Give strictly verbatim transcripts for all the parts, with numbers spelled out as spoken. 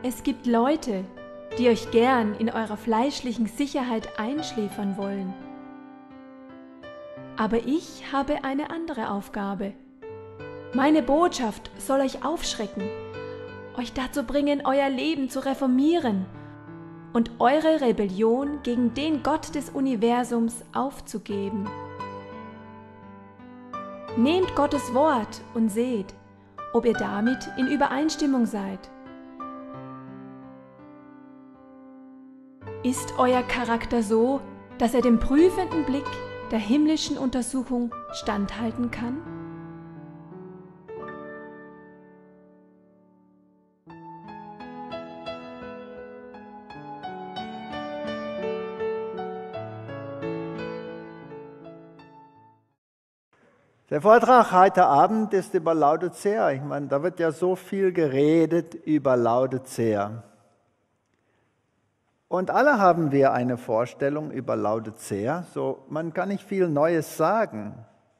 Es gibt Leute, die euch gern in eurer fleischlichen Sicherheit einschläfern wollen. Aber ich habe eine andere Aufgabe. Meine Botschaft soll euch aufschrecken, euch dazu bringen, euer Leben zu reformieren und eure Rebellion gegen den Gott des Universums aufzugeben. Nehmt Gottes Wort und seht, ob ihr damit in Übereinstimmung seid. Ist euer Charakter so, dass er dem prüfenden Blick der himmlischen Untersuchung standhalten kann? Der Vortrag heute Abend ist über Laodicea. Ich meine, da wird ja so viel geredet über Laodicea. Und alle haben wir eine Vorstellung über Laodicea. So, man kann nicht viel Neues sagen.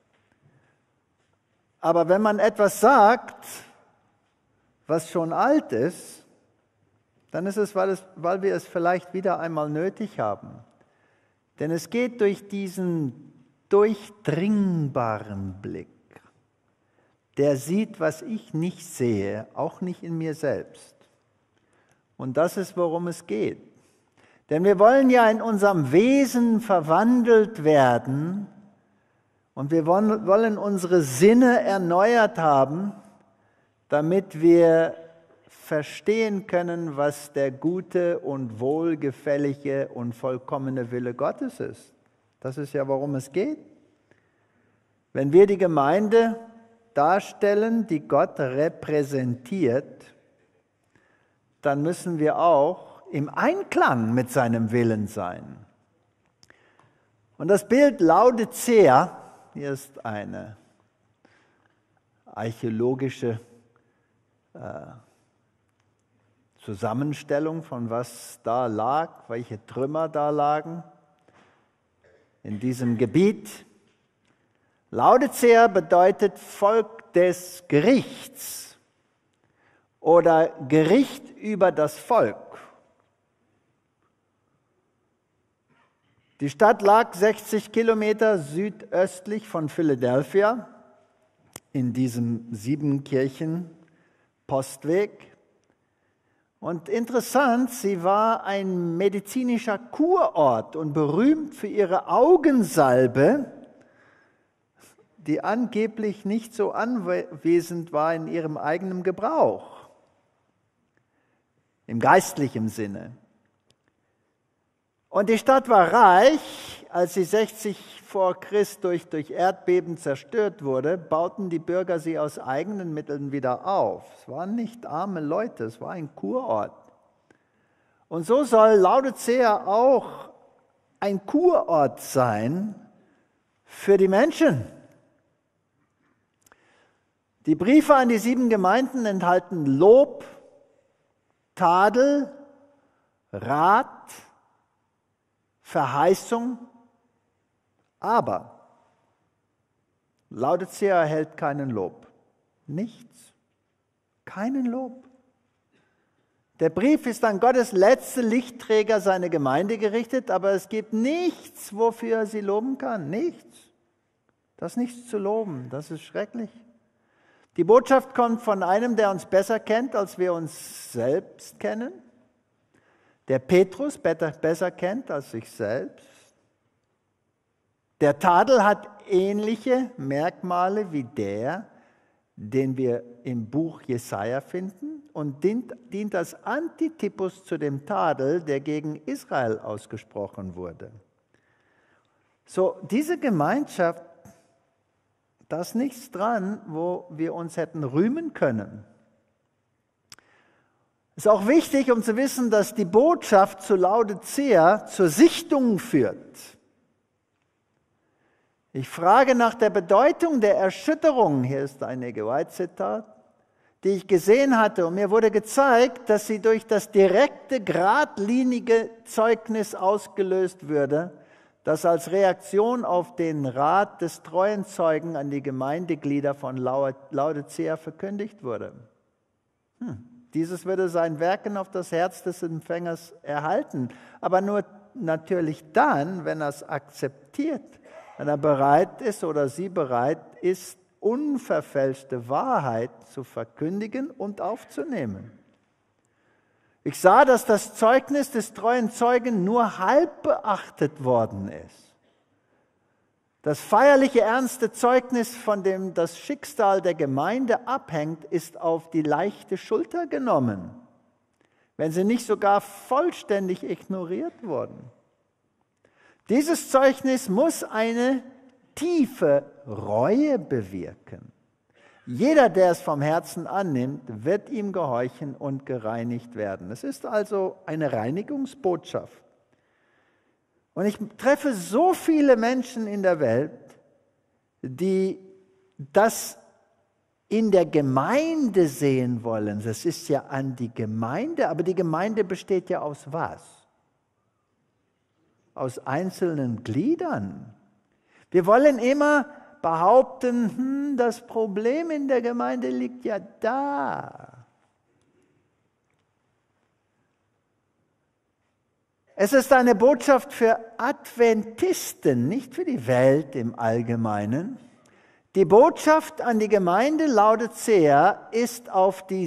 Aber wenn man etwas sagt, was schon alt ist, dann ist es, weil, es, weil wir es vielleicht wieder einmal nötig haben. Denn es geht durch diesen durchdringbaren Blick, der sieht, was ich nicht sehe, auch nicht in mir selbst. Und das ist, worum es geht. Denn wir wollen ja in unserem Wesen verwandelt werden und wir wollen unsere Sinne erneuert haben, damit wir verstehen können, was der gute und wohlgefällige und vollkommene Wille Gottes ist. Das ist ja, worum es geht. Wenn wir die Gemeinde darstellen, die Gott repräsentiert, dann müssen wir auch im Einklang mit seinem Willen sein. Und das Bild Laodicea, hier ist eine archäologische äh, Zusammenstellung von was da lag, welche Trümmer da lagen in diesem Gebiet. Laodicea bedeutet Volk des Gerichts oder Gericht über das Volk. Die Stadt lag sechzig Kilometer südöstlich von Philadelphia in diesem Siebenkirchen-Postweg. Und interessant, sie war ein medizinischer Kurort und berühmt für ihre Augensalbe, die angeblich nicht so anwesend war in ihrem eigenen Gebrauch, im geistlichen Sinne. Und die Stadt war reich. Als sie sechzig vor Christus durch Erdbeben zerstört wurde, bauten die Bürger sie aus eigenen Mitteln wieder auf. Es waren nicht arme Leute, es war ein Kurort. Und so soll Laodicea auch ein Kurort sein für die Menschen. Die Briefe an die sieben Gemeinden enthalten Lob, Tadel, Rat, Verheißung, aber Laodicea erhält keinen Lob. Nichts. Keinen Lob. Der Brief ist an Gottes letzte Lichtträger, seine Gemeinde, gerichtet, aber es gibt nichts, wofür er sie loben kann. Nichts. Das ist nichts zu loben. Das ist schrecklich. Die Botschaft kommt von einem, der uns besser kennt, als wir uns selbst kennen. Der Petrus besser kennt als sich selbst. Der Tadel hat ähnliche Merkmale wie der, den wir im Buch Jesaja finden und dient, dient als Antitypus zu dem Tadel, der gegen Israel ausgesprochen wurde. So, diese Gemeinschaft, da ist nichts dran, wo wir uns hätten rühmen können. Es ist auch wichtig, um zu wissen, dass die Botschaft zu Laodicea zur Sichtung führt. Ich frage nach der Bedeutung der Erschütterung, hier ist ein Ege White-Zitat, die ich gesehen hatte, und mir wurde gezeigt, dass sie durch das direkte, geradlinige Zeugnis ausgelöst würde, das als Reaktion auf den Rat des treuen Zeugen an die Gemeindeglieder von Laodicea verkündigt wurde. Hm. Dieses würde sein Wirken auf das Herz des Empfängers erhalten, aber nur natürlich dann, wenn er es akzeptiert, wenn er bereit ist oder sie bereit ist, unverfälschte Wahrheit zu verkündigen und aufzunehmen. Ich sah, dass das Zeugnis des treuen Zeugen nur halb beachtet worden ist. Das feierliche, ernste Zeugnis, von dem das Schicksal der Gemeinde abhängt, ist auf die leichte Schulter genommen, wenn sie nicht sogar vollständig ignoriert wurden. Dieses Zeugnis muss eine tiefe Reue bewirken. Jeder, der es vom Herzen annimmt, wird ihm gehorchen und gereinigt werden. Es ist also eine Reinigungsbotschaft. Und ich treffe so viele Menschen in der Welt, die das in der Gemeinde sehen wollen. Das ist ja an die Gemeinde, aber die Gemeinde besteht ja aus was? Aus einzelnen Gliedern. Wir wollen immer behaupten, hm, das Problem in der Gemeinde liegt ja da. Es ist eine Botschaft für Adventisten, nicht für die Welt im Allgemeinen. Die Botschaft an die Gemeinde Laodicea ist auf die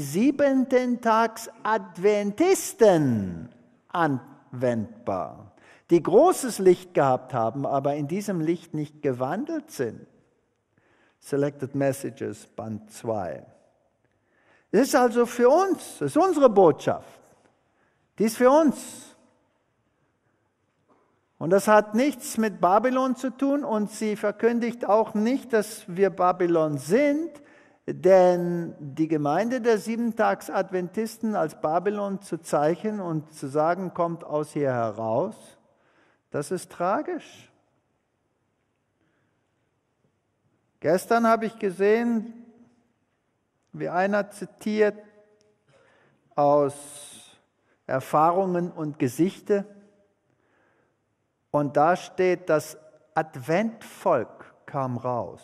Siebenten-Tags-Adventisten anwendbar, die großes Licht gehabt haben, aber in diesem Licht nicht gewandelt sind. Selected Messages, Band zwei. Es ist also für uns, es ist unsere Botschaft. Die ist für uns. Und das hat nichts mit Babylon zu tun und sie verkündigt auch nicht, dass wir Babylon sind, denn die Gemeinde der Siebentags-Adventisten als Babylon zu zeichnen und zu sagen, kommt aus hier heraus, das ist tragisch. Gestern habe ich gesehen, wie einer zitiert aus Erfahrungen und Gesichte. Und da steht, das Adventvolk kam raus.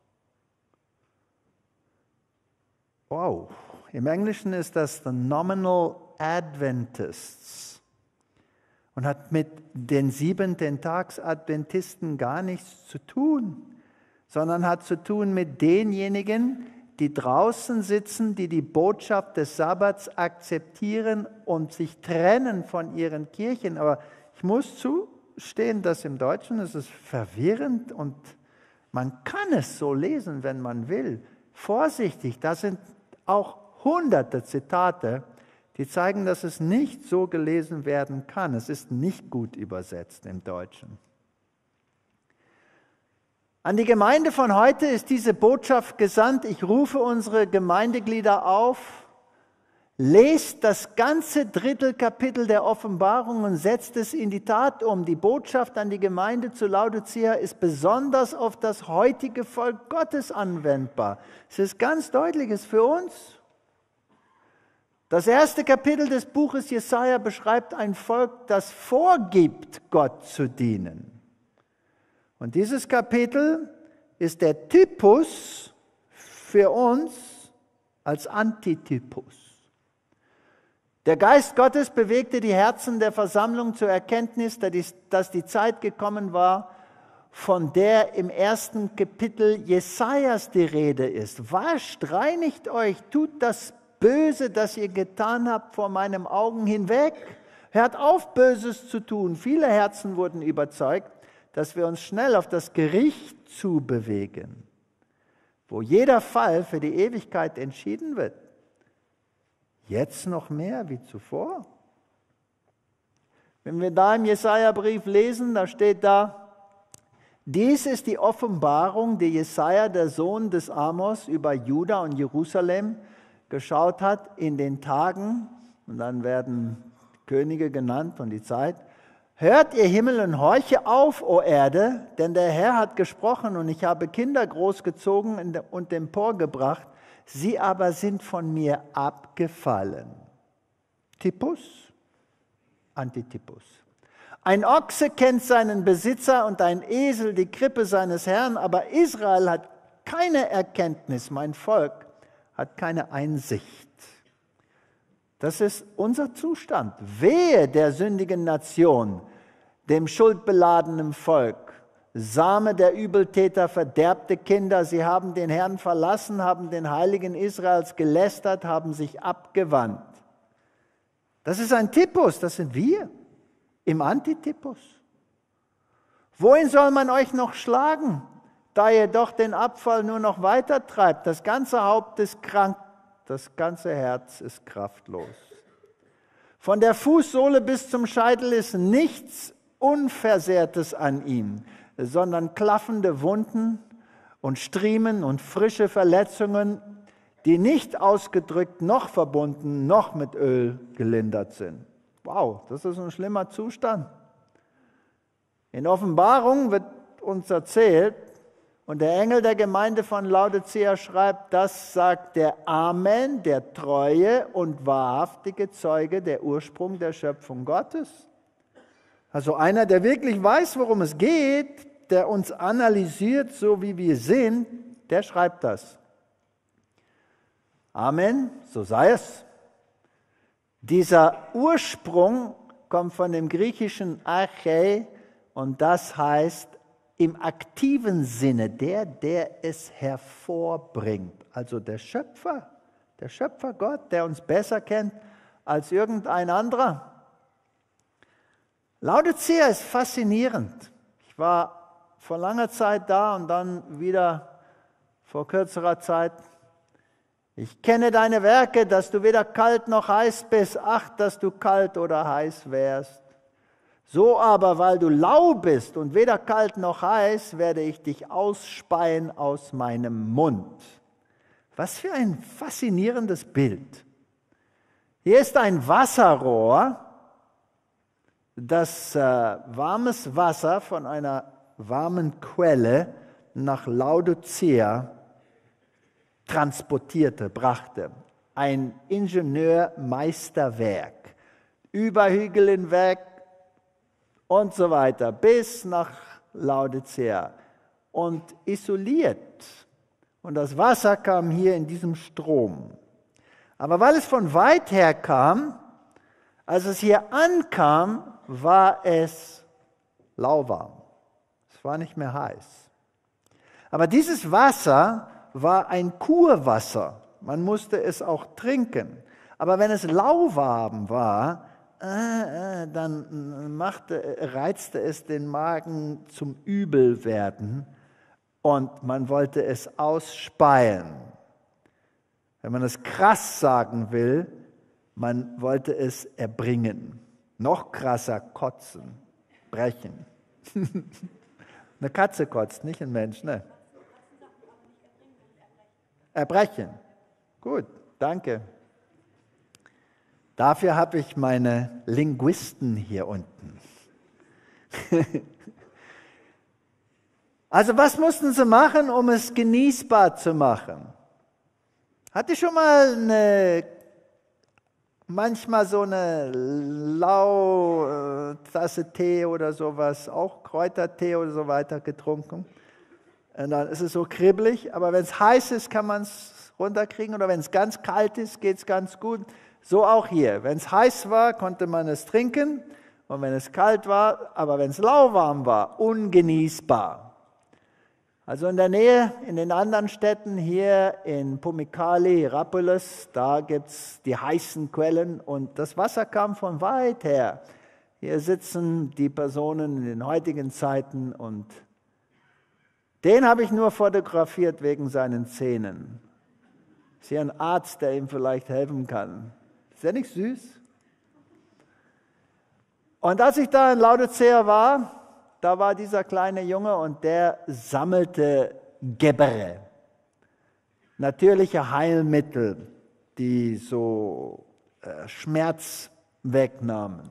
Wow, im Englischen ist das the Nominal Adventists und hat mit den Siebenten-Tags-Adventisten gar nichts zu tun, sondern hat zu tun mit denjenigen, die draußen sitzen, die die Botschaft des Sabbats akzeptieren und sich trennen von ihren Kirchen. Aber ich muss zugestehen, dass im Deutschen ist es verwirrend und man kann es so lesen, wenn man will. Vorsichtig, da sind auch hunderte Zitate, die zeigen, dass es nicht so gelesen werden kann. Es ist nicht gut übersetzt im Deutschen. An die Gemeinde von heute ist diese Botschaft gesandt. Ich rufe unsere Gemeindeglieder auf, lest das ganze Drittelkapitel der Offenbarung und setzt es in die Tat um. Die Botschaft an die Gemeinde zu Laodicea ist besonders auf das heutige Volk Gottes anwendbar. Es ist ganz deutlich, es ist für uns. Das erste Kapitel des Buches Jesaja beschreibt ein Volk, das vorgibt, Gott zu dienen. Und dieses Kapitel ist der Typus für uns als Antitypus. Der Geist Gottes bewegte die Herzen der Versammlung zur Erkenntnis, dass die Zeit gekommen war, von der im ersten Kapitel Jesajas die Rede ist. Wascht, reinigt euch, tut das Böse, das ihr getan habt, vor meinen Augen hinweg. Hört auf, Böses zu tun. Viele Herzen wurden überzeugt, dass wir uns schnell auf das Gericht zubewegen, wo jeder Fall für die Ewigkeit entschieden wird. Jetzt noch mehr wie zuvor. Wenn wir da im Jesaja-Brief lesen, da steht da, dies ist die Offenbarung, die Jesaja, der Sohn des Amos, über Juda und Jerusalem geschaut hat in den Tagen, und dann werden Könige genannt und die Zeit. Hört ihr Himmel und horche auf, o Erde, denn der Herr hat gesprochen und ich habe Kinder großgezogen und emporgebracht, sie aber sind von mir abgefallen. Typus, Antitypus. Ein Ochse kennt seinen Besitzer und ein Esel die Krippe seines Herrn, aber Israel hat keine Erkenntnis, mein Volk hat keine Einsicht. Das ist unser Zustand. Wehe der sündigen Nation, dem schuldbeladenen Volk. Same der Übeltäter, verderbte Kinder, sie haben den Herrn verlassen, haben den Heiligen Israels gelästert, haben sich abgewandt. Das ist ein Typus, das sind wir, im Antitypus. Wohin soll man euch noch schlagen, da ihr doch den Abfall nur noch weiter treibt? Das ganze Haupt ist krank, das ganze Herz ist kraftlos. Von der Fußsohle bis zum Scheitel ist nichts Unversehrtes an ihm, sondern klaffende Wunden und Striemen und frische Verletzungen, die nicht ausgedrückt noch verbunden, noch mit Öl gelindert sind. Wow, das ist ein schlimmer Zustand. In Offenbarung wird uns erzählt, und der Engel der Gemeinde von Laodicea schreibt, das sagt der Amen, der treue und wahrhaftige Zeuge, der Ursprung der Schöpfung Gottes. Also einer, der wirklich weiß, worum es geht, der uns analysiert, so wie wir sind, der schreibt das. Amen, so sei es. Dieser Ursprung kommt von dem griechischen Archä und das heißt im aktiven Sinne der, der es hervorbringt. Also der Schöpfer, der Schöpfer Gott, der uns besser kennt als irgendein anderer. Laodicea ist faszinierend. Ich war vor langer Zeit da und dann wieder vor kürzerer Zeit. Ich kenne deine Werke, dass du weder kalt noch heiß bist. Ach, dass du kalt oder heiß wärst. So aber, weil du lau bist und weder kalt noch heiß, werde ich dich ausspeien aus meinem Mund. Was für ein faszinierendes Bild. Hier ist ein Wasserrohr, das äh, warmes Wasser von einer warmen Quelle nach Laodicea transportierte, brachte. Ein Ingenieurmeisterwerk. Über Hügel hinweg und so weiter, bis nach Laodicea und isoliert. Und das Wasser kam hier in diesem Strom. Aber weil es von weit her kam, als es hier ankam, war es lauwarm. Es war nicht mehr heiß. Aber dieses Wasser war ein Kurwasser. Man musste es auch trinken. Aber wenn es lauwarm war, äh, äh, dann machte, reizte es den Magen zum Übelwerden und man wollte es ausspeien. Wenn man es krass sagen will, man wollte es erbringen. Noch krasser, kotzen, brechen. Eine Katze kotzt, nicht ein Mensch, ne? Erbrechen. Gut, danke. Dafür habe ich meine Linguisten hier unten. Also was mussten sie machen, um es genießbar zu machen? Hatte schon mal eine, manchmal so eine lau Tasse Tee oder sowas, auch Kräutertee oder so weiter getrunken? Und dann ist es so kribbelig, aber wenn es heiß ist, kann man es runterkriegen oder wenn es ganz kalt ist, geht es ganz gut. So auch hier. Wenn es heiß war, konnte man es trinken und wenn es kalt war, aber wenn es lauwarm war, ungenießbar. Also in der Nähe, in den anderen Städten, hier in Pumikali, Hierapolis, da gibt es die heißen Quellen und das Wasser kam von weit her. Hier sitzen die Personen in den heutigen Zeiten und den habe ich nur fotografiert wegen seinen Zähnen. Ist hier ein Arzt, der ihm vielleicht helfen kann. Ist der nicht süß? Und als ich da in Laodicea war, da war dieser kleine Junge und der sammelte Gebere, natürliche Heilmittel, die so äh, Schmerz wegnahmen.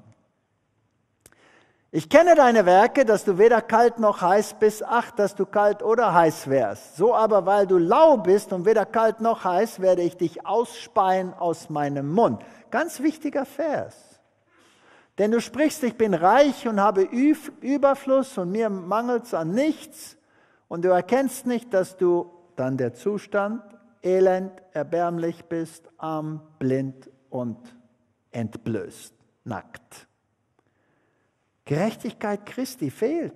Ich kenne deine Werke, dass du weder kalt noch heiß bist, ach, dass du kalt oder heiß wärst. So aber, weil du lau bist und weder kalt noch heiß, werde ich dich ausspeien aus meinem Mund. Ganz wichtiger Vers. Denn du sprichst, ich bin reich und habe Überfluss und mir mangelt es an nichts. Und du erkennst nicht, dass du dann der Zustand elend, erbärmlich bist, arm, blind und entblößt, nackt. Gerechtigkeit Christi fehlt.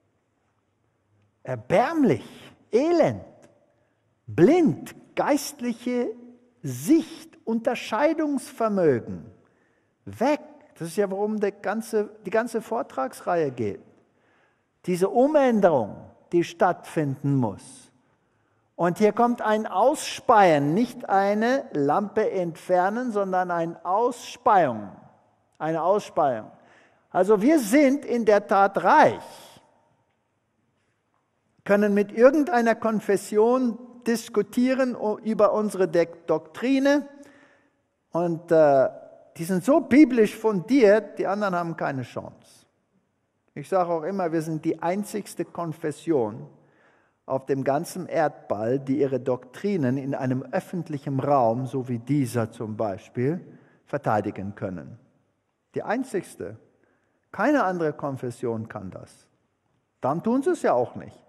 Erbärmlich, elend, blind, geistliche Sicht, Unterscheidungsvermögen, weg. Das ist ja, worum die ganze, die ganze Vortragsreihe geht. Diese Umänderung, die stattfinden muss. Und hier kommt ein Ausspeien, nicht eine Lampe entfernen, sondern eine Ausspeihung. Eine Ausspeihung. Also wir sind in der Tat reich, können mit irgendeiner Konfession diskutieren über unsere Doktrine und äh, die sind so biblisch fundiert, die anderen haben keine Chance. Ich sage auch immer, wir sind die einzigste Konfession auf dem ganzen Erdball, die ihre Doktrinen in einem öffentlichen Raum, so wie dieser zum Beispiel, verteidigen können. Die einzigste. Keine andere Konfession kann das. Dann tun sie es ja auch nicht.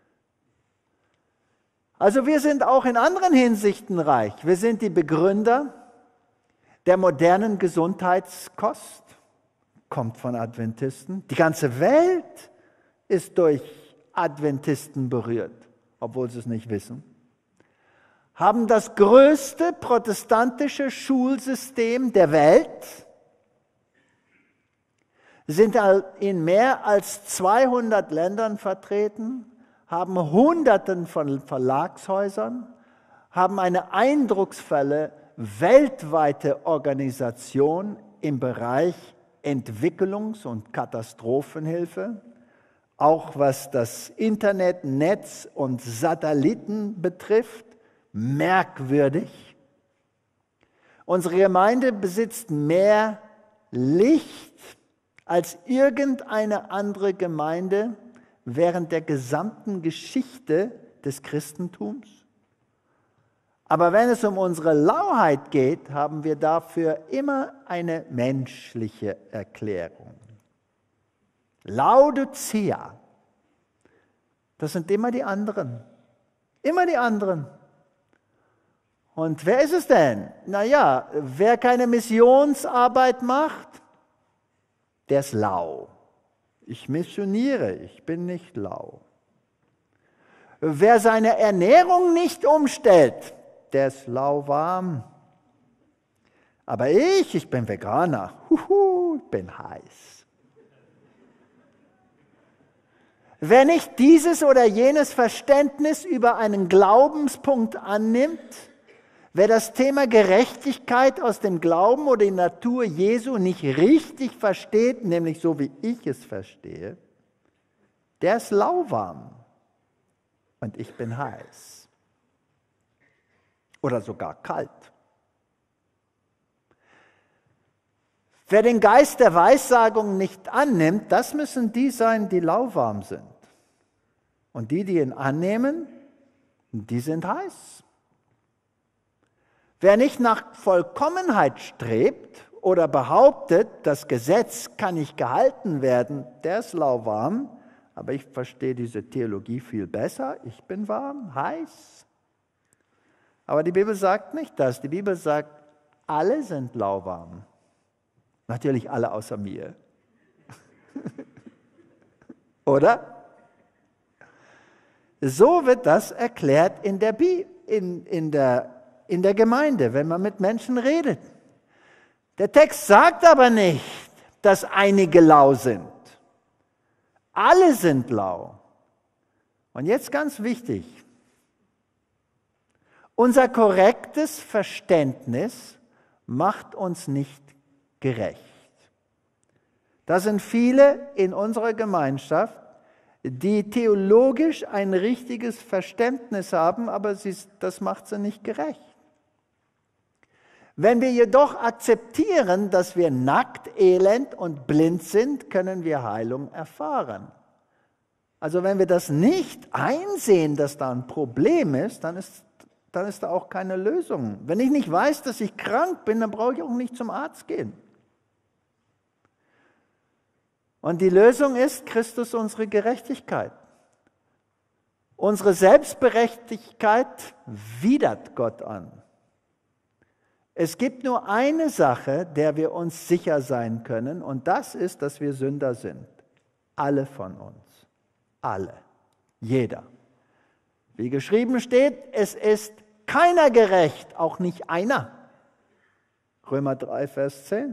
Also wir sind auch in anderen Hinsichten reich. Wir sind die Begründer der modernen Gesundheitskost, kommt von Adventisten. Die ganze Welt ist durch Adventisten berührt, obwohl sie es nicht wissen. Haben das größte protestantische Schulsystem der Welt, sind in mehr als zweihundert Ländern vertreten, haben Hunderten von Verlagshäusern, haben eine eindrucksvolle weltweite Organisation im Bereich Entwicklungs- und Katastrophenhilfe, auch was das Internet, Netz und Satelliten betrifft, merkwürdig. Unsere Gemeinde besitzt mehr Licht als irgendeine andere Gemeinde während der gesamten Geschichte des Christentums. Aber wenn es um unsere Lauheit geht, haben wir dafür immer eine menschliche Erklärung. Laodicea, das sind immer die anderen. Immer die anderen. Und wer ist es denn? Naja, wer keine Missionsarbeit macht, der ist lau. Ich missioniere, ich bin nicht lau. Wer seine Ernährung nicht umstellt, der ist lauwarm. Aber ich, ich bin Veganer, Huhu, ich bin heiß. Wer nicht dieses oder jenes Verständnis über einen Glaubenspunkt annimmt, wer das Thema Gerechtigkeit aus dem Glauben oder die Natur Jesu nicht richtig versteht, nämlich so wie ich es verstehe, der ist lauwarm und ich bin heiß. Oder sogar kalt. Wer den Geist der Weissagung nicht annimmt, das müssen die sein, die lauwarm sind. Und die, die ihn annehmen, die sind heiß. Wer nicht nach Vollkommenheit strebt oder behauptet, das Gesetz kann nicht gehalten werden, der ist lauwarm, aber ich verstehe diese Theologie viel besser. Ich bin warm, heiß. Aber die Bibel sagt nicht das. Die Bibel sagt, alle sind lauwarm. Natürlich alle außer mir. Oder? So wird das erklärt in der, Bi- in, in, der, in der Gemeinde, wenn man mit Menschen redet. Der Text sagt aber nicht, dass einige lau sind. Alle sind lau. Und jetzt ganz wichtig. Unser korrektes Verständnis macht uns nicht gerecht. Da sind viele in unserer Gemeinschaft, die theologisch ein richtiges Verständnis haben, aber sie, das macht sie nicht gerecht. Wenn wir jedoch akzeptieren, dass wir nackt, elend und blind sind, können wir Heilung erfahren. Also wenn wir das nicht einsehen, dass da ein Problem ist, dann ist, dann ist da auch keine Lösung. Wenn ich nicht weiß, dass ich krank bin, dann brauche ich auch nicht zum Arzt gehen. Und die Lösung ist Christus unsere Gerechtigkeit. Unsere Selbstberechtigkeit widert Gott an. Es gibt nur eine Sache, der wir uns sicher sein können, und das ist, dass wir Sünder sind. Alle von uns. Alle. Jeder. Wie geschrieben steht, es ist keiner gerecht, auch nicht einer. Römer drei, Vers zehn.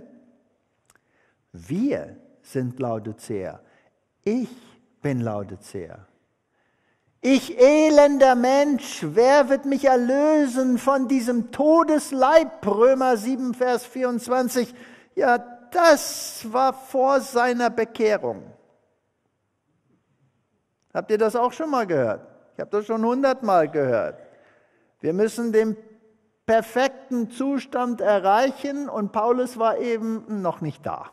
Wir sind Laodicea. Ich bin Laodicea. Ich elender Mensch, wer wird mich erlösen von diesem Todesleib? Römer sieben, Vers vierundzwanzig. Ja, das war vor seiner Bekehrung. Habt ihr das auch schon mal gehört? Ich habe das schon hundertmal gehört. Wir müssen den perfekten Zustand erreichen und Paulus war eben noch nicht da.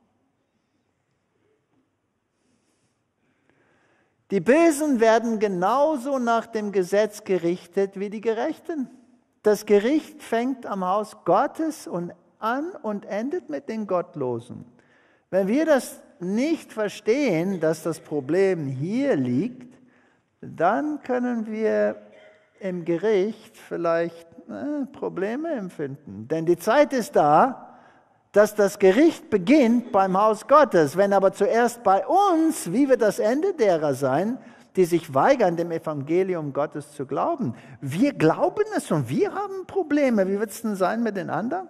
Die Bösen werden genauso nach dem Gesetz gerichtet wie die Gerechten. Das Gericht fängt am Haus Gottes und an und endet mit den Gottlosen. Wenn wir das nicht verstehen, dass das Problem hier liegt, dann können wir im Gericht vielleicht äh, Probleme empfinden. Denn die Zeit ist da, dass das Gericht beginnt beim Haus Gottes. Wenn aber zuerst bei uns, wie wird das Ende derer sein, die sich weigern, dem Evangelium Gottes zu glauben? Wir glauben es und wir haben Probleme. Wie wird es denn sein mit den anderen?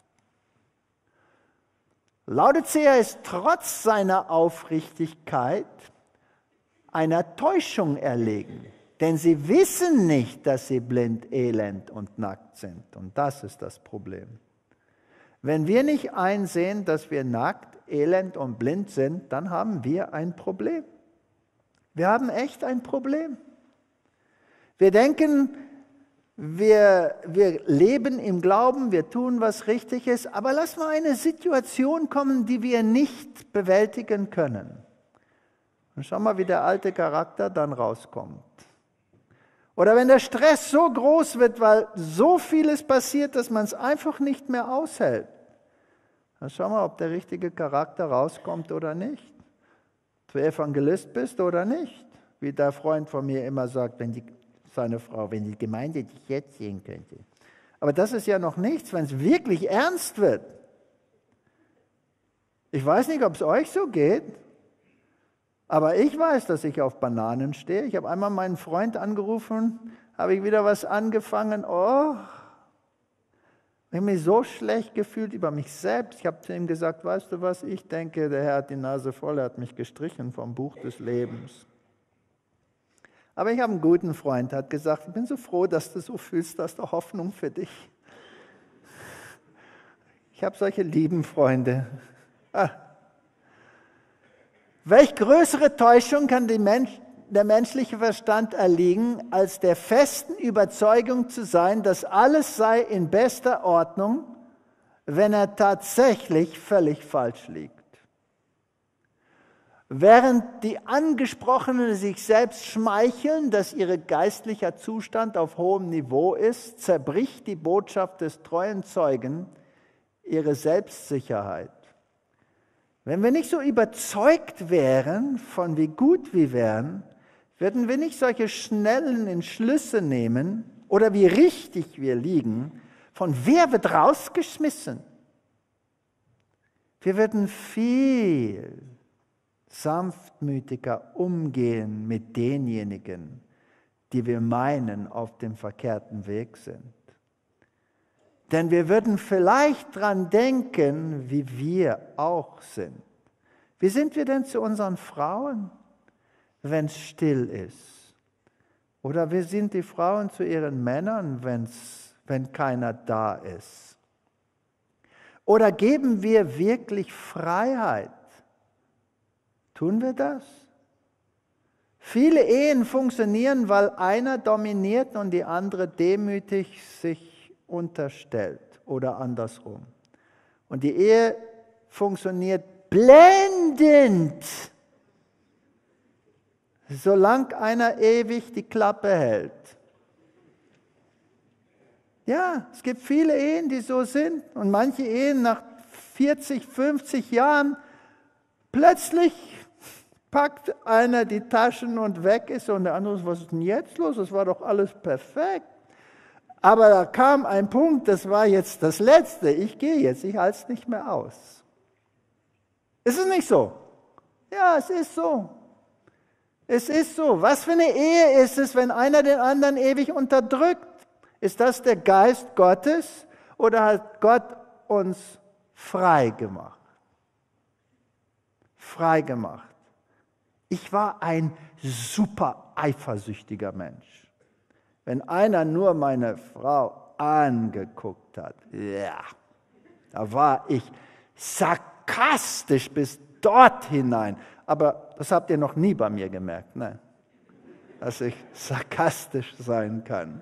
Laodicea ist trotz seiner Aufrichtigkeit einer Täuschung erlegen. Denn sie wissen nicht, dass sie blind, elend und nackt sind. Und das ist das Problem. Wenn wir nicht einsehen, dass wir nackt, elend und blind sind, dann haben wir ein Problem. Wir haben echt ein Problem. Wir denken, wir, wir leben im Glauben, wir tun, was richtig ist, aber lass mal eine Situation kommen, die wir nicht bewältigen können. Und schau mal, wie der alte Charakter dann rauskommt. Oder wenn der Stress so groß wird, weil so vieles passiert, dass man es einfach nicht mehr aushält. Dann schau mal, ob der richtige Charakter rauskommt oder nicht. Ob du Evangelist bist oder nicht. Wie der Freund von mir immer sagt, wenn die, seine Frau, wenn die Gemeinde dich jetzt sehen könnte. Aber das ist ja noch nichts, wenn es wirklich ernst wird. Ich weiß nicht, ob es euch so geht. Aber ich weiß, dass ich auf Bananen stehe. Ich habe einmal meinen Freund angerufen, habe ich wieder was angefangen. Oh, ich habe mich so schlecht gefühlt über mich selbst. Ich habe zu ihm gesagt, weißt du was, ich denke, der Herr hat die Nase voll, er hat mich gestrichen vom Buch des Lebens. Aber ich habe einen guten Freund, der hat gesagt, ich bin so froh, dass du so fühlst, dass du Hoffnung für dich. Ich habe solche lieben Freunde. Ah. Welch größere Täuschung kann die Mensch, der menschliche Verstand erliegen, als der festen Überzeugung zu sein, dass alles sei in bester Ordnung, wenn er tatsächlich völlig falsch liegt. Während die Angesprochenen sich selbst schmeicheln, dass ihr geistlicher Zustand auf hohem Niveau ist, zerbricht die Botschaft des treuen Zeugen ihre Selbstsicherheit. Wenn wir nicht so überzeugt wären, von wie gut wir wären, würden wir nicht solche schnellen Entschlüsse nehmen oder wie richtig wir liegen, von wer wird rausgeschmissen. Wir würden viel sanftmütiger umgehen mit denjenigen, die wir meinen, auf dem verkehrten Weg sind. Denn wir würden vielleicht dran denken, wie wir auch sind. Wie sind wir denn zu unseren Frauen, wenn es still ist? Oder wie sind die Frauen zu ihren Männern, wenn's, wenn keiner da ist? Oder geben wir wirklich Freiheit? Tun wir das? Viele Ehen funktionieren, weil einer dominiert und die andere demütig sich unterstellt oder andersrum. Und die Ehe funktioniert blendend, solange einer ewig die Klappe hält. Ja, es gibt viele Ehen, die so sind und manche Ehen nach vierzig, fünfzig Jahren plötzlich packt einer die Taschen und weg ist und der andere, was ist denn jetzt los? Das war doch alles perfekt. Aber da kam ein Punkt, das war jetzt das Letzte. Ich gehe jetzt, ich halte es nicht mehr aus. Ist es nicht so? Ja, es ist so. Es ist so. Was für eine Ehe ist es, wenn einer den anderen ewig unterdrückt? Ist das der Geist Gottes oder hat Gott uns frei gemacht? Frei gemacht. Ich war ein super eifersüchtiger Mensch. Wenn einer nur meine Frau angeguckt hat, ja, da war ich sarkastisch bis dort hinein. Aber das habt ihr noch nie bei mir gemerkt, ne? Dass ich sarkastisch sein kann.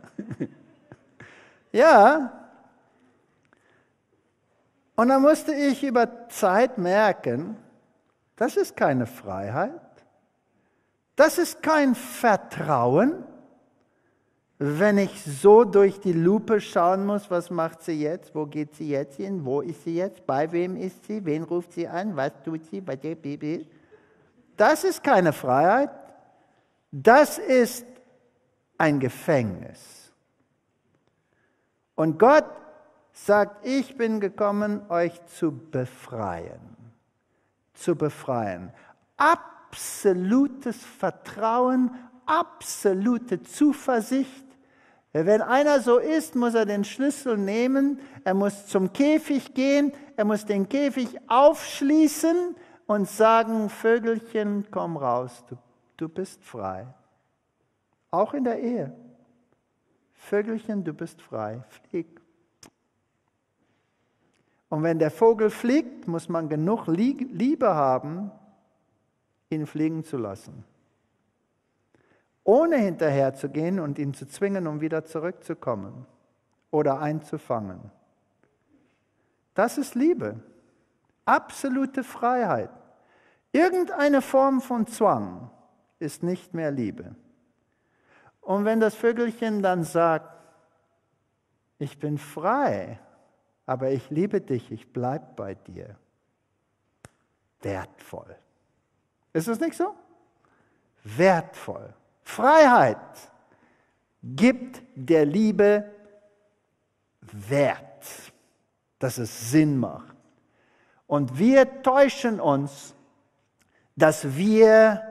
Ja. Und dann musste ich über Zeit merken, das ist keine Freiheit. Das ist kein Vertrauen, wenn ich so durch die Lupe schauen muss, was macht sie jetzt, wo geht sie jetzt hin, wo ist sie jetzt, bei wem ist sie, wen ruft sie an, was tut sie, bei der Baby. Das ist keine Freiheit, das ist ein Gefängnis. Und Gott sagt, ich bin gekommen, euch zu befreien. Zu befreien. Absolutes Vertrauen, absolute Zuversicht. Wenn einer so ist, muss er den Schlüssel nehmen, er muss zum Käfig gehen, er muss den Käfig aufschließen und sagen, Vögelchen, komm raus, du, du bist frei. Auch in der Ehe. Vögelchen, du bist frei, flieg. Und wenn der Vogel fliegt, muss man genug Liebe haben, ihn fliegen zu lassen. Ohne hinterherzugehen und ihn zu zwingen, um wieder zurückzukommen oder einzufangen. Das ist Liebe. Absolute Freiheit. Irgendeine Form von Zwang ist nicht mehr Liebe. Und wenn das Vögelchen dann sagt, ich bin frei, aber ich liebe dich, ich bleibe bei dir. Wertvoll. Ist es nicht so? Wertvoll. Freiheit gibt der Liebe Wert, dass es Sinn macht. Und wir täuschen uns, dass wir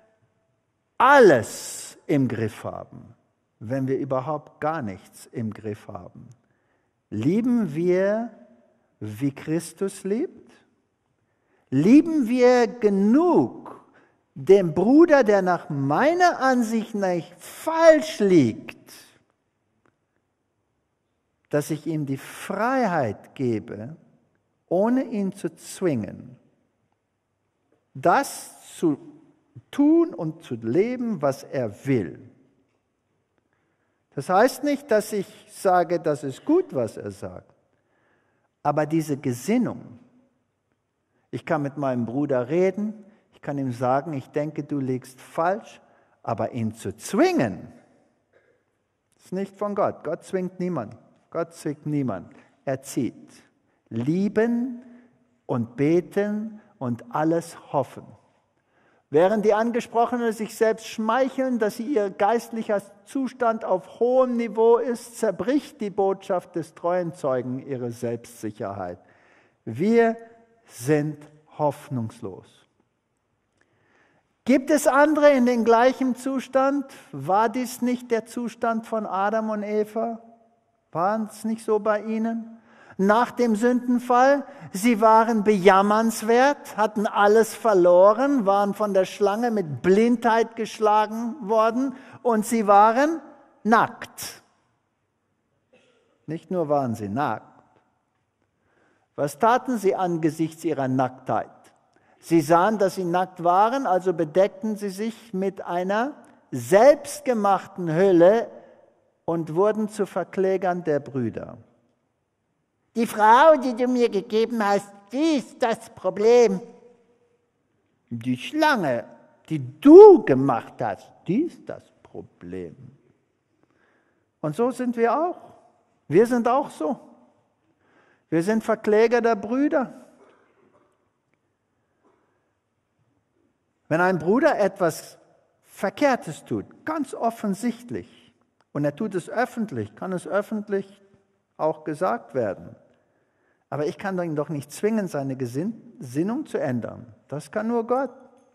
alles im Griff haben, wenn wir überhaupt gar nichts im Griff haben. Lieben wir, wie Christus liebt? Lieben wir genug dem Bruder, der nach meiner Ansicht nicht falsch liegt, dass ich ihm die Freiheit gebe, ohne ihn zu zwingen, das zu tun und zu leben, was er will. Das heißt nicht, dass ich sage, das ist gut, was er sagt, aber diese Gesinnung, ich kann mit meinem Bruder reden, ich kann ihm sagen, ich denke, du liegst falsch, aber ihn zu zwingen, ist nicht von Gott. Gott zwingt niemand. Gott zwingt niemand. Er zieht. Lieben und beten und alles hoffen. Während die Angesprochenen sich selbst schmeicheln, dass sie ihr geistlicher Zustand auf hohem Niveau ist, zerbricht die Botschaft des treuen Zeugen ihre Selbstsicherheit. Wir sind hoffnungslos. Gibt es andere in dem gleichen Zustand? War dies nicht der Zustand von Adam und Eva? War es nicht so bei ihnen? Nach dem Sündenfall, sie waren bejammernswert, hatten alles verloren, waren von der Schlange mit Blindheit geschlagen worden und sie waren nackt. Nicht nur waren sie nackt. Was taten sie angesichts ihrer Nacktheit? Sie sahen, dass sie nackt waren, also bedeckten sie sich mit einer selbstgemachten Hülle und wurden zu Verklägern der Brüder. Die Frau, die du mir gegeben hast, die ist das Problem. Die Schlange, die du gemacht hast, die ist das Problem. Und so sind wir auch. Wir sind auch so. Wir sind Verkläger der Brüder. Wenn ein Bruder etwas Verkehrtes tut, ganz offensichtlich, Und er tut es öffentlich, kann es öffentlich auch gesagt werden. Aber ich kann ihn doch nicht zwingen, seine Gesinnung zu ändern. Das kann nur Gott.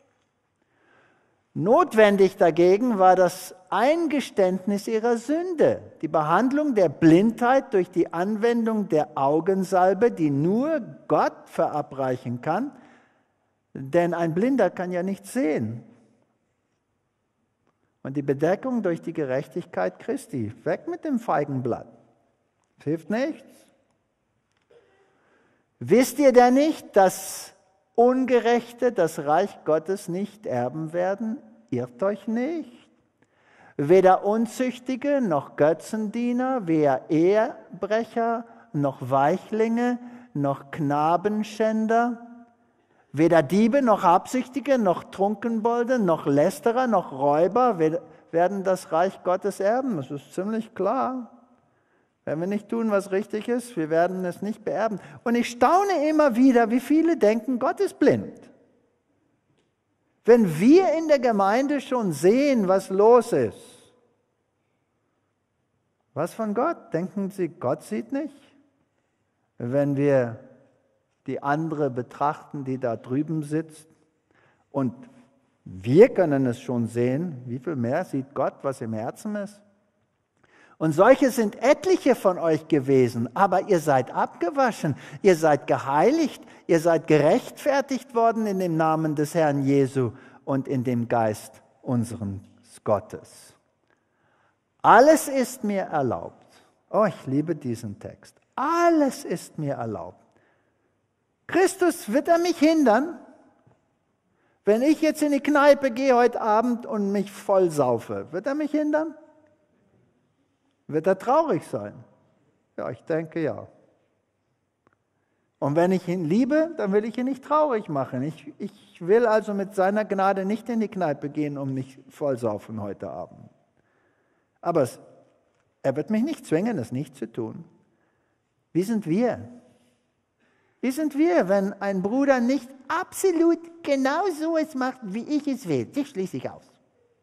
Notwendig dagegen war das Eingeständnis ihrer Sünde, die Behandlung der Blindheit durch die Anwendung der Augensalbe, die nur Gott verabreichen kann, denn ein Blinder kann ja nichts sehen. Und die Bedeckung durch die Gerechtigkeit Christi. Weg mit dem Feigenblatt. Es hilft nichts. Wisst ihr denn nicht, dass Ungerechte das Reich Gottes nicht erben werden? Irrt euch nicht. Weder Unzüchtige noch Götzendiener, weder Ehebrecher noch Weichlinge noch Knabenschänder, weder Diebe noch Habsüchtige noch Trunkenbolde noch Lästerer noch Räuber werden das Reich Gottes erben. Das ist ziemlich klar. Wenn wir nicht tun, was richtig ist, wir werden es nicht beerben. Und ich staune immer wieder, wie viele denken, Gott ist blind. Wenn wir in der Gemeinde schon sehen, was los ist, was von Gott? Denken Sie, Gott sieht nicht? Wenn wir die andere betrachten, die da drüben sitzt, und wir können es schon sehen, wie viel mehr sieht Gott, was im Herzen ist? Und solche sind etliche von euch gewesen, aber ihr seid abgewaschen, ihr seid geheiligt, ihr seid gerechtfertigt worden in dem Namen des Herrn Jesu und in dem Geist unseres Gottes. Alles ist mir erlaubt. Oh, ich liebe diesen Text. Alles ist mir erlaubt. Christus, wird er mich hindern, wenn ich jetzt in die Kneipe gehe heute Abend und mich voll saufe? Wird er mich hindern? Wird er traurig sein? Ja, ich denke ja. Und wenn ich ihn liebe, dann will ich ihn nicht traurig machen. Ich, ich will also mit seiner Gnade nicht in die Kneipe gehen, um mich vollsaufen heute Abend. Aber es, er wird mich nicht zwingen, es nicht zu tun. Wie sind wir? Wie sind wir, wenn ein Bruder nicht absolut genau so es macht, wie ich es will? Ich schließe ich aus.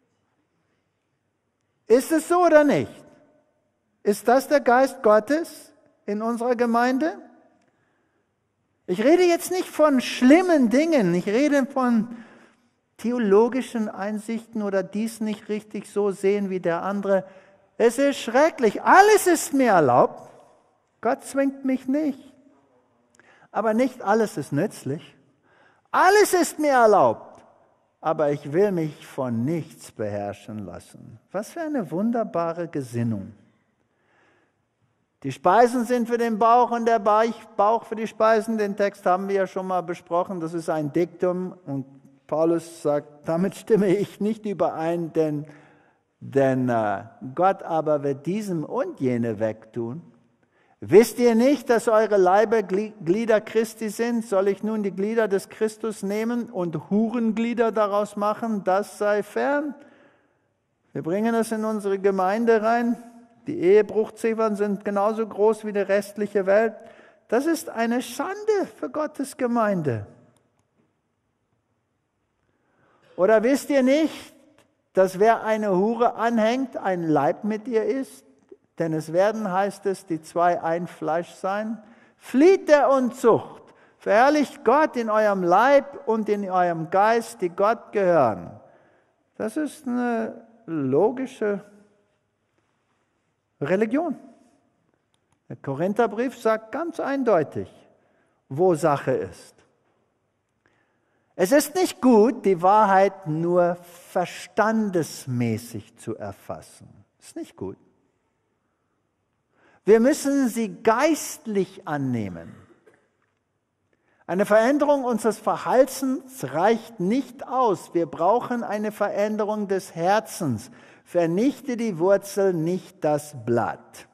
Ist es so oder nicht? Ist das der Geist Gottes in unserer Gemeinde? Ich rede jetzt nicht von schlimmen Dingen, ich rede von theologischen Einsichten oder dies nicht richtig so sehen wie der andere. Es ist schrecklich, alles ist mir erlaubt. Gott zwingt mich nicht. Aber nicht alles ist nützlich. Alles ist mir erlaubt, aber ich will mich von nichts beherrschen lassen. Was für eine wunderbare Gesinnung. Die Speisen sind für den Bauch und der Bauch für die Speisen. Den Text haben wir ja schon mal besprochen. Das ist ein Diktum. Und Paulus sagt, damit stimme ich nicht überein, denn, denn äh, Gott aber wird diesem und jene wegtun. Wisst ihr nicht, dass eure Leiber Glieder Christi sind? Soll ich nun die Glieder des Christus nehmen und Hurenglieder daraus machen? Das sei fern. Wir bringen es in unsere Gemeinde rein. Die Ehebruchziffern sind genauso groß wie die restliche Welt. Das ist eine Schande für Gottes Gemeinde. Oder wisst ihr nicht, dass wer eine Hure anhängt, ein Leib mit ihr ist? Denn es werden, heißt es, die zwei ein Fleisch sein. Flieht der Unzucht, verherrlicht Gott in eurem Leib und in eurem Geist, die Gott gehören. Das ist eine logische Religion. Der Korintherbrief sagt ganz eindeutig, wo Sache ist. Es ist nicht gut, die Wahrheit nur verstandesmäßig zu erfassen. Das ist nicht gut. Wir müssen sie geistlich annehmen. Eine Veränderung unseres Verhaltens reicht nicht aus. Wir brauchen eine Veränderung des Herzens. Vernichte die Wurzel, nicht das Blatt.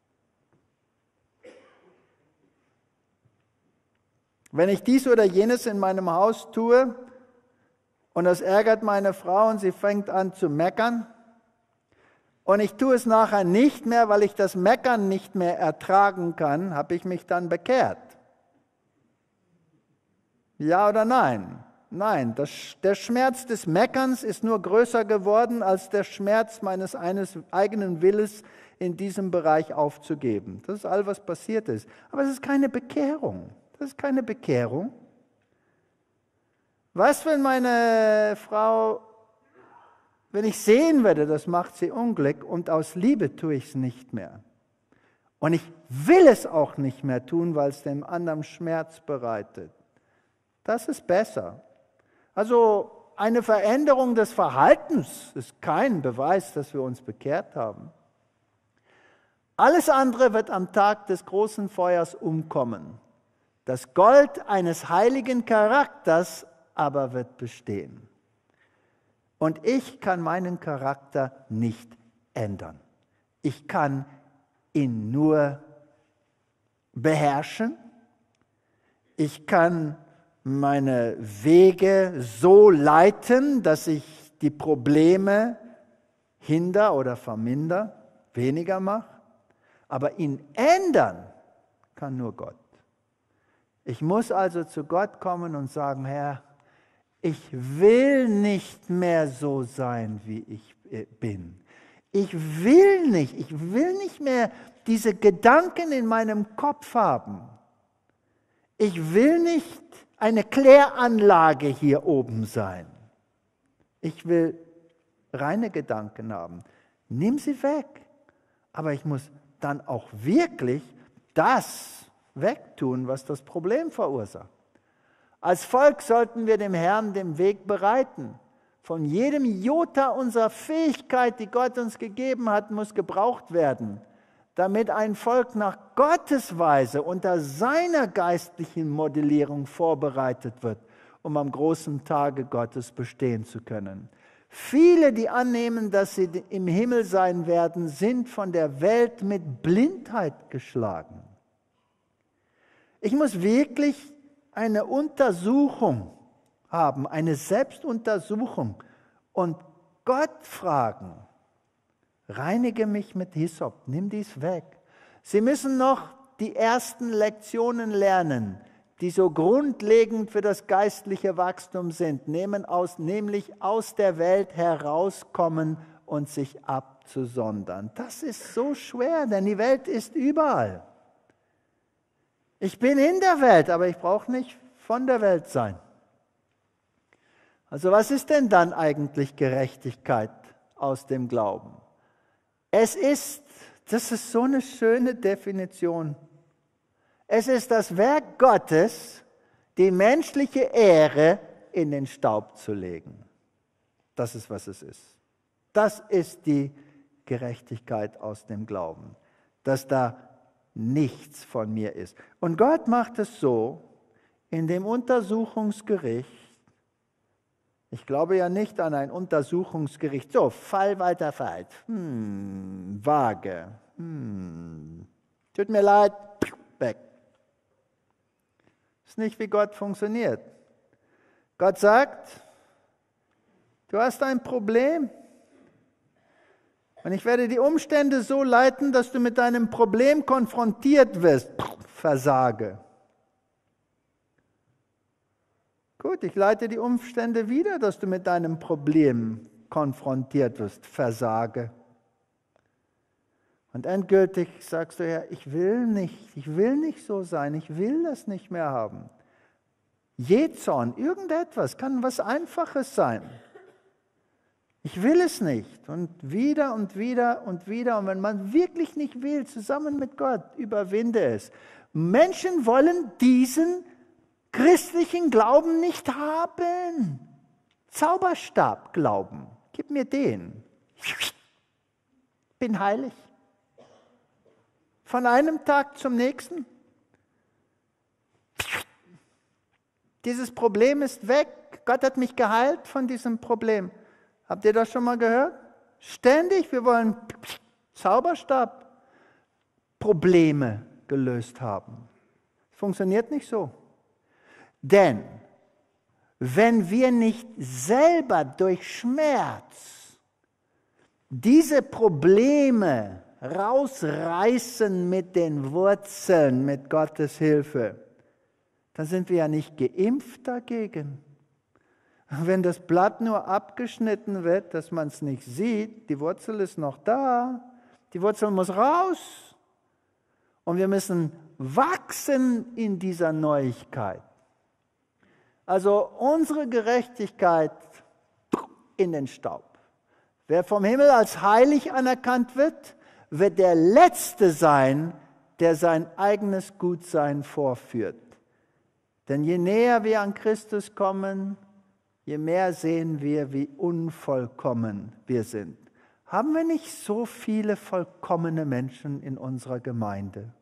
Wenn ich dies oder jenes in meinem Haus tue und das ärgert meine Frau und sie fängt an zu meckern und ich tue es nachher nicht mehr, weil ich das Meckern nicht mehr ertragen kann, habe ich mich dann bekehrt? Ja oder nein? Nein, das, der Schmerz des Meckerns ist nur größer geworden als der Schmerz meines eines eigenen Willens, in diesem Bereich aufzugeben. Das ist all, was passiert ist. Aber es ist keine Bekehrung. Das ist keine Bekehrung. Was, wenn meine Frau, wenn ich sehen werde, das macht sie Unglück und aus Liebe tue ich es nicht mehr. Und ich will es auch nicht mehr tun, weil es dem anderen Schmerz bereitet. Das ist besser. Also eine Veränderung des Verhaltens ist kein Beweis, dass wir uns bekehrt haben. Alles andere wird am Tag des großen Feuers umkommen. Das Gold eines heiligen Charakters aber wird bestehen. Und ich kann meinen Charakter nicht ändern. Ich kann ihn nur beherrschen. Ich kann meine Wege so leiten, dass ich die Probleme hinder oder verminder, weniger mache. Aber ihn ändern kann nur Gott. Ich muss also zu Gott kommen und sagen, Herr, ich will nicht mehr so sein, wie ich bin. Ich will nicht, ich will nicht mehr diese Gedanken in meinem Kopf haben. Ich will nicht eine Kläranlage hier oben sein. Ich will reine Gedanken haben. Nimm sie weg. Aber ich muss dann auch wirklich das wegtun, was das Problem verursacht. Als Volk sollten wir dem Herrn den Weg bereiten. Von jedem Jota unserer Fähigkeit, die Gott uns gegeben hat, muss gebraucht werden, damit ein Volk nach Gottes Weise unter seiner geistlichen Modellierung vorbereitet wird, um am großen Tage Gottes bestehen zu können. Viele, die annehmen, dass sie im Himmel sein werden, sind von der Welt mit Blindheit geschlagen. Ich muss wirklich eine Untersuchung haben, eine Selbstuntersuchung und Gott fragen, reinige mich mit Hyssop, nimm dies weg. Sie müssen noch die ersten Lektionen lernen, die so grundlegend für das geistliche Wachstum sind, nehmen aus, nämlich aus der Welt herauskommen und sich abzusondern. Das ist so schwer, denn die Welt ist überall. Ich bin in der Welt, aber ich brauche nicht von der Welt sein. Also was ist denn dann eigentlich Gerechtigkeit aus dem Glauben? Es ist, das ist so eine schöne Definition. Es ist das Werk Gottes, die menschliche Ehre in den Staub zu legen. Das ist, was es ist. Das ist die Gerechtigkeit aus dem Glauben, dass da nichts von mir ist. Und Gott macht es so, in dem Untersuchungsgericht, ich glaube ja nicht an ein Untersuchungsgericht, so, Fall weiter Fall, hm, vage, hm, tut mir leid, weg. Das ist nicht, wie Gott funktioniert. Gott sagt, du hast ein Problem und ich werde die Umstände so leiten, dass du mit deinem Problem konfrontiert wirst. Versage. Gut, ich leite die Umstände wieder, dass du mit deinem Problem konfrontiert wirst. Versage. Und endgültig sagst du, ja, ich will nicht, ich will nicht so sein, ich will das nicht mehr haben. Jähzorn, irgendetwas, kann was Einfaches sein. Ich will es nicht. Und wieder und wieder und wieder. Und wenn man wirklich nicht will, zusammen mit Gott, überwinde es. Menschen wollen diesen christlichen Glauben nicht haben. Zauberstab-Glauben. Gib mir den. Bin heilig. Von einem Tag zum nächsten. Dieses Problem ist weg. Gott hat mich geheilt von diesem Problem. Habt ihr das schon mal gehört? Ständig, wir wollen Zauberstab Probleme gelöst haben. Funktioniert nicht so. Denn wenn wir nicht selber durch Schmerz diese Probleme rausreißen mit den Wurzeln, mit Gottes Hilfe, dann sind wir ja nicht geimpft dagegen. Wenn das Blatt nur abgeschnitten wird, dass man es nicht sieht, die Wurzel ist noch da, die Wurzel muss raus. Und wir müssen wachsen in dieser Neuigkeit. Also unsere Gerechtigkeit in den Staub. Wer vom Himmel als heilig anerkannt wird, wird der Letzte sein, der sein eigenes Gutsein vorführt. Denn je näher wir an Christus kommen, je mehr sehen wir, wie unvollkommen wir sind. Haben wir nicht so viele vollkommene Menschen in unserer Gemeinde?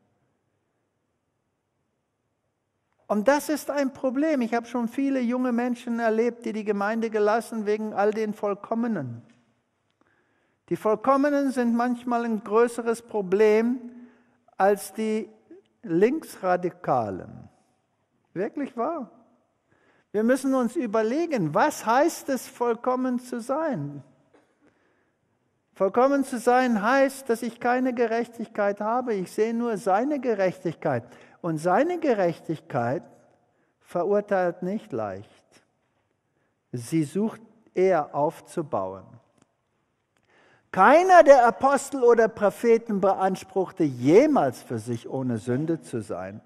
Und das ist ein Problem. Ich habe schon viele junge Menschen erlebt, die die Gemeinde gelassen wegen all den Vollkommenen. Die Vollkommenen sind manchmal ein größeres Problem als die Linksradikalen. Wirklich wahr. Wir müssen uns überlegen, was heißt es, vollkommen zu sein? Vollkommen zu sein heißt, dass ich keine Gerechtigkeit habe. Ich sehe nur seine Gerechtigkeit. Und seine Gerechtigkeit verurteilt nicht leicht. Sie sucht eher aufzubauen. Keiner der Apostel oder Propheten beanspruchte jemals für sich ohne Sünde zu sein.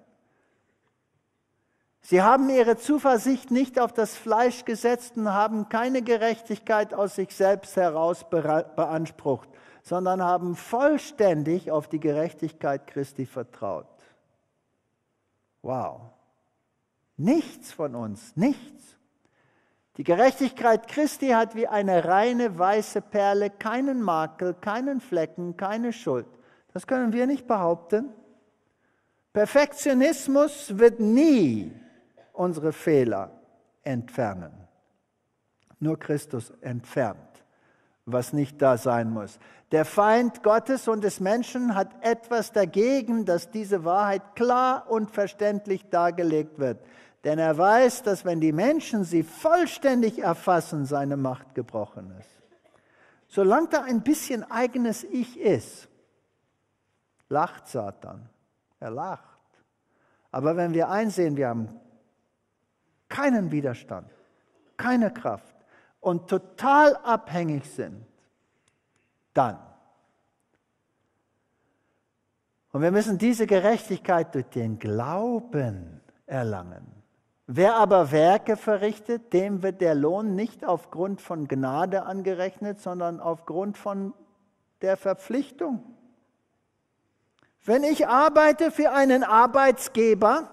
Sie haben ihre Zuversicht nicht auf das Fleisch gesetzt und haben keine Gerechtigkeit aus sich selbst heraus beansprucht, sondern haben vollständig auf die Gerechtigkeit Christi vertraut. Wow. Nichts von uns, nichts. Die Gerechtigkeit Christi hat wie eine reine weiße Perle keinen Makel, keinen Flecken, keine Schuld. Das können wir nicht behaupten. Perfektionismus wird nie unsere Fehler entfernen. Nur Christus entfernt, was nicht da sein muss. Der Feind Gottes und des Menschen hat etwas dagegen, dass diese Wahrheit klar und verständlich dargelegt wird. Denn er weiß, dass wenn die Menschen sie vollständig erfassen, seine Macht gebrochen ist. Solange da ein bisschen eigenes Ich ist, lacht Satan. Er lacht. Aber wenn wir einsehen, wir haben keinen Widerstand, keine Kraft und total abhängig sind, dann. Und wir müssen diese Gerechtigkeit durch den Glauben erlangen. Wer aber Werke verrichtet, dem wird der Lohn nicht aufgrund von Gnade angerechnet, sondern aufgrund von der Verpflichtung. Wenn ich arbeite für einen Arbeitsgeber,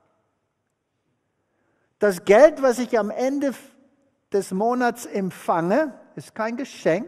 das Geld, was ich am Ende des Monats empfange, ist kein Geschenk,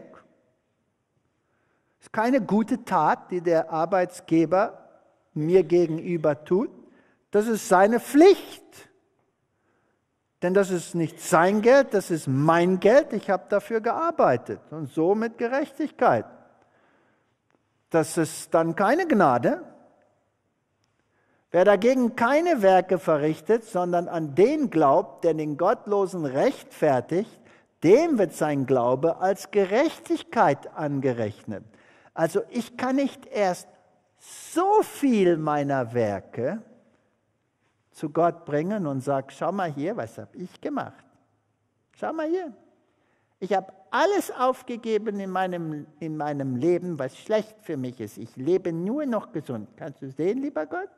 ist keine gute Tat, die der Arbeitsgeber mir gegenüber tut. Das ist seine Pflicht. Denn das ist nicht sein Geld, das ist mein Geld. Ich habe dafür gearbeitet und so mit Gerechtigkeit. Das ist dann keine Gnade. Wer dagegen keine Werke verrichtet, sondern an den glaubt, der den Gottlosen rechtfertigt, dem wird sein Glaube als Gerechtigkeit angerechnet. Also ich kann nicht erst so viel meiner Werke zu Gott bringen und sagen, schau mal hier, was habe ich gemacht? Schau mal hier. Ich habe alles aufgegeben in meinem, in meinem Leben, was schlecht für mich ist. Ich lebe nur noch gesund. Kannst du sehen, lieber Gott?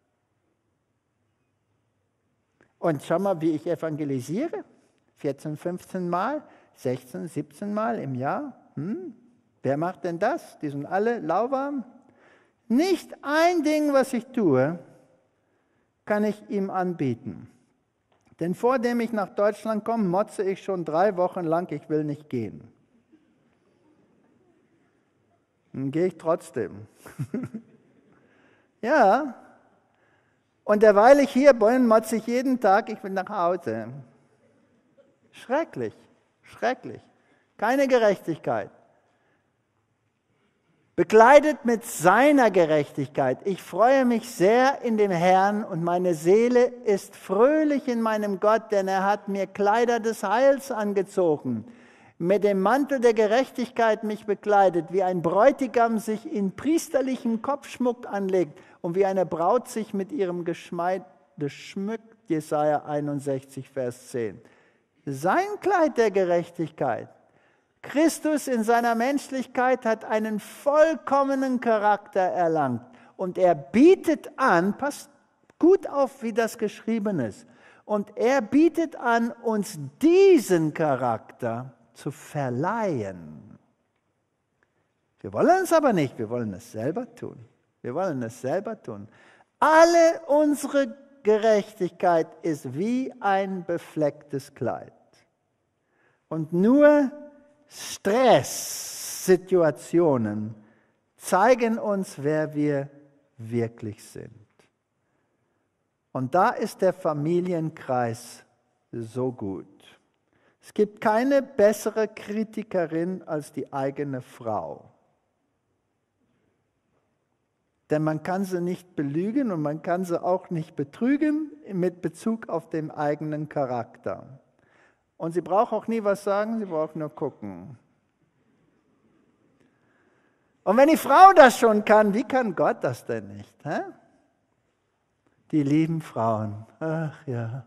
Und schau mal, wie ich evangelisiere. vierzehn, fünfzehn Mal, sechzehn, siebzehn Mal im Jahr. Hm? Wer macht denn das? Die sind alle lauwarm. Nicht ein Ding, was ich tue, kann ich ihm anbieten. Denn vor dem ich nach Deutschland komme, motze ich schon drei Wochen lang, ich will nicht gehen. Dann gehe ich trotzdem. Ja. Und derweil ich hier bin, motze ich jeden Tag, ich will nach Hause. Schrecklich, schrecklich. Keine Gerechtigkeit. Bekleidet mit seiner Gerechtigkeit. Ich freue mich sehr in dem Herrn und meine Seele ist fröhlich in meinem Gott, denn er hat mir Kleider des Heils angezogen, mit dem Mantel der Gerechtigkeit mich bekleidet, wie ein Bräutigam sich in priesterlichen Kopfschmuck anlegt und wie eine Braut sich mit ihrem Geschmeide schmückt. Jesaja einundsechzig, Vers zehn. sein Kleid der Gerechtigkeit. Christus in seiner Menschlichkeit hat einen vollkommenen Charakter erlangt. Und er bietet an, passt gut auf, wie das geschrieben ist, und er bietet an, uns diesen Charakter zu verleihen. Wir wollen es aber nicht, wir wollen es selber tun. Wir wollen es selber tun. Alle unsere Gerechtigkeit ist wie ein beflecktes Kleid. Und nur Stresssituationen zeigen uns, wer wir wirklich sind. Und da ist der Familienkreis so gut. Es gibt keine bessere Kritikerin als die eigene Frau. Denn man kann sie nicht belügen und man kann sie auch nicht betrügen mit Bezug auf den eigenen Charakter. Und sie braucht auch nie was sagen, sie braucht nur gucken. Und wenn die Frau das schon kann, wie kann Gott das denn nicht? Hä? Die lieben Frauen, ach ja.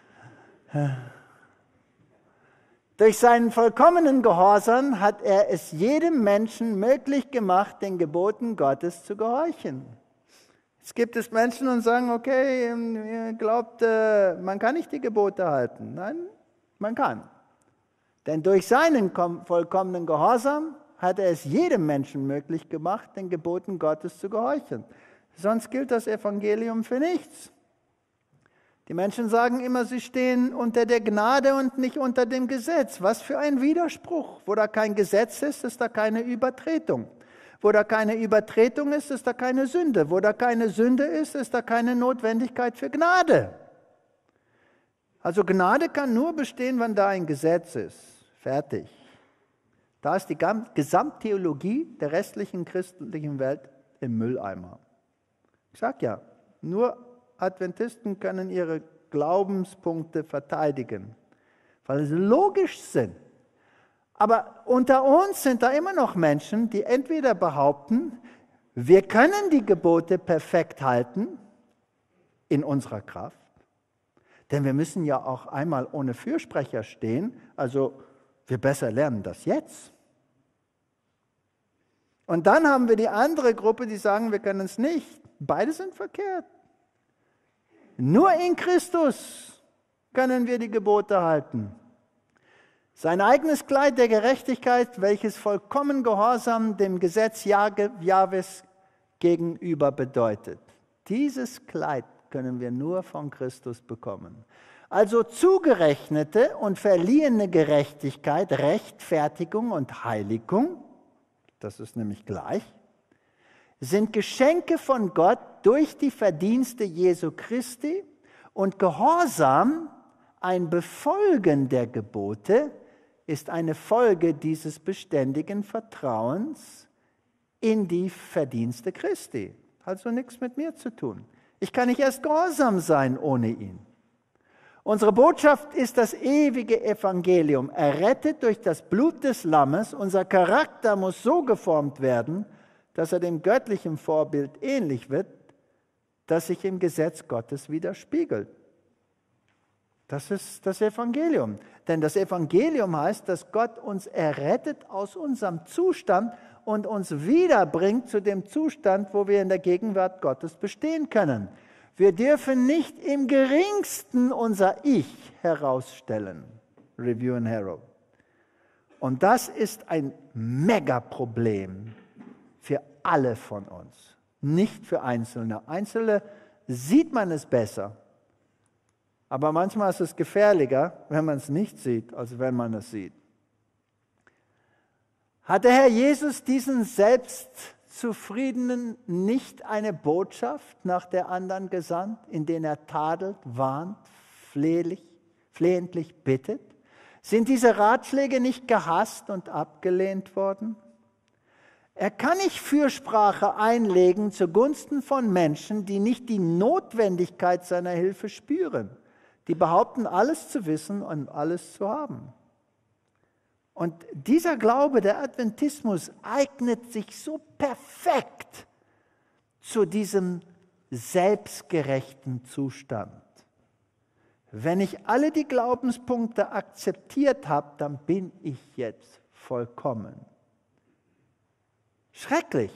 Durch seinen vollkommenen Gehorsam hat er es jedem Menschen möglich gemacht, den Geboten Gottes zu gehorchen. Jetzt gibt es Menschen und sagen, okay, ihr glaubt, man kann nicht die Gebote halten. Nein, man kann. Denn durch seinen vollkommenen Gehorsam hat er es jedem Menschen möglich gemacht, den Geboten Gottes zu gehorchen. Sonst gilt das Evangelium für nichts. Die Menschen sagen immer, sie stehen unter der Gnade und nicht unter dem Gesetz. Was für ein Widerspruch. Wo da kein Gesetz ist, ist da keine Übertretung. Wo da keine Übertretung ist, ist da keine Sünde. Wo da keine Sünde ist, ist da keine Notwendigkeit für Gnade. Also Gnade kann nur bestehen, wenn da ein Gesetz ist. Fertig. Da ist die Gesamttheologie der restlichen christlichen Welt im Mülleimer. Ich sage ja, nur Adventisten können ihre Glaubenspunkte verteidigen, weil sie logisch sind. Aber unter uns sind da immer noch Menschen, die entweder behaupten, wir können die Gebote perfekt halten in unserer Kraft, denn wir müssen ja auch einmal ohne Fürsprecher stehen, also wir besser lernen das jetzt. Und dann haben wir die andere Gruppe, die sagen, wir können es nicht. Beide sind verkehrt. Nur in Christus können wir die Gebote halten. Sein eigenes Kleid der Gerechtigkeit, welches vollkommen Gehorsam dem Gesetz Jahwes gegenüber bedeutet. Dieses Kleid können wir nur von Christus bekommen. Also zugerechnete und verliehene Gerechtigkeit, Rechtfertigung und Heiligung, das ist nämlich gleich, sind Geschenke von Gott durch die Verdienste Jesu Christi und Gehorsam, ein Befolgen der Gebote, ist eine Folge dieses beständigen Vertrauens in die Verdienste Christi. Also nichts mit mir zu tun. Ich kann nicht erst gehorsam sein ohne ihn. Unsere Botschaft ist das ewige Evangelium, errettet durch das Blut des Lammes. Unser Charakter muss so geformt werden, dass er dem göttlichen Vorbild ähnlich wird, das sich im Gesetz Gottes widerspiegelt. Das ist das Evangelium. Denn das Evangelium heißt, dass Gott uns errettet aus unserem Zustand und uns wiederbringt zu dem Zustand, wo wir in der Gegenwart Gottes bestehen können. Wir dürfen nicht im geringsten unser Ich herausstellen. Review and Herald. Und das ist ein Megaproblem für alle von uns, nicht für Einzelne. Einzelne sieht man es besser, aber manchmal ist es gefährlicher, wenn man es nicht sieht, als wenn man es sieht. Hat der Herr Jesus diesen Selbstzufriedenen nicht eine Botschaft nach der anderen gesandt, in der er tadelt, warnt, flehlich, flehentlich bittet? Sind diese Ratschläge nicht gehasst und abgelehnt worden? Er kann nicht Fürsprache einlegen zugunsten von Menschen, die nicht die Notwendigkeit seiner Hilfe spüren. Die behaupten, alles zu wissen und alles zu haben. Und dieser Glaube, der Adventismus, eignet sich so perfekt zu diesem selbstgerechten Zustand. wenn ich alle die Glaubenspunkte akzeptiert habe, dann bin ich jetzt vollkommen. Schrecklich.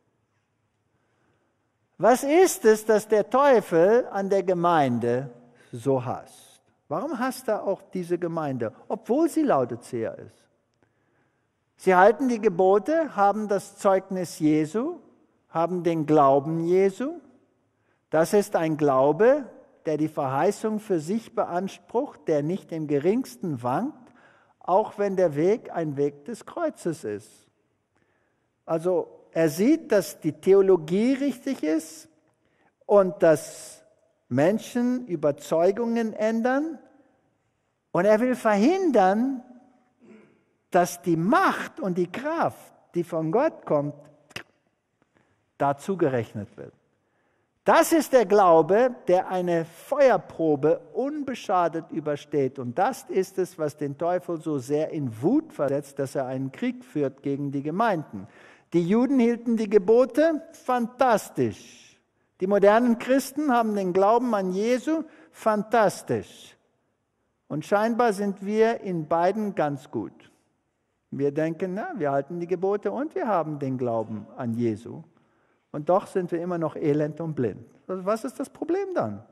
Was ist es, dass der Teufel an der Gemeinde so hasst? Warum hasst er auch diese Gemeinde, obwohl sie Laodicea ist? Sie halten die Gebote, haben das Zeugnis Jesu, haben den Glauben Jesu. Das ist ein Glaube, der die Verheißung für sich beansprucht, der nicht im geringsten wankt, auch wenn der Weg ein Weg des Kreuzes ist. Also er sieht, dass die Theologie richtig ist und dass Menschen Überzeugungen ändern, und er will verhindern, dass die Macht und die Kraft, die von Gott kommt, dazu gerechnet wird. Das ist der Glaube, der eine Feuerprobe unbeschadet übersteht. Und das ist es, was den Teufel so sehr in Wut versetzt, dass er einen Krieg führt gegen die Gemeinden. Die Juden hielten die Gebote, fantastisch. Die modernen Christen haben den Glauben an Jesu, fantastisch. Und scheinbar sind wir in beiden ganz gut. Wir denken, na, wir halten die Gebote und wir haben den Glauben an Jesu. Und doch sind wir immer noch elend und blind. Also was ist das Problem dann?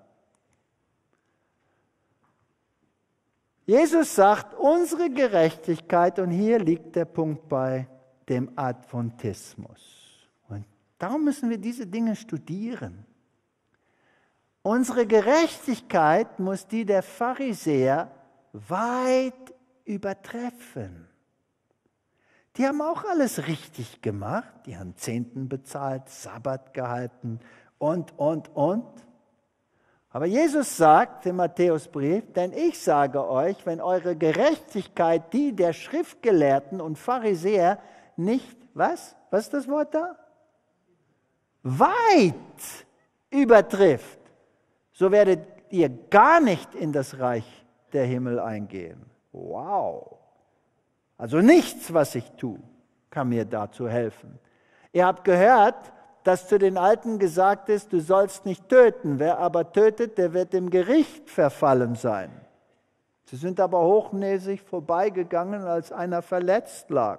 Jesus sagt, unsere Gerechtigkeit, und hier liegt der Punkt bei dem Adventismus. Und darum müssen wir diese Dinge studieren. Unsere Gerechtigkeit muss die der Pharisäer weit übertreffen. Die haben auch alles richtig gemacht. Die haben Zehnten bezahlt, Sabbat gehalten und, und, und. Aber Jesus sagt im Matthäusbrief, denn ich sage euch, wenn eure Gerechtigkeit die der Schriftgelehrten und Pharisäer nicht, was? Was ist das Wort da? Weit übertrifft, so werdet ihr gar nicht in das Reich der Himmel eingehen. Wow! Also nichts, was ich tue, kann mir dazu helfen. Ihr habt gehört, dass zu den Alten gesagt ist, du sollst nicht töten. Wer aber tötet, der wird dem Gericht verfallen sein. Sie sind aber hochnäsig vorbeigegangen, als einer verletzt lag.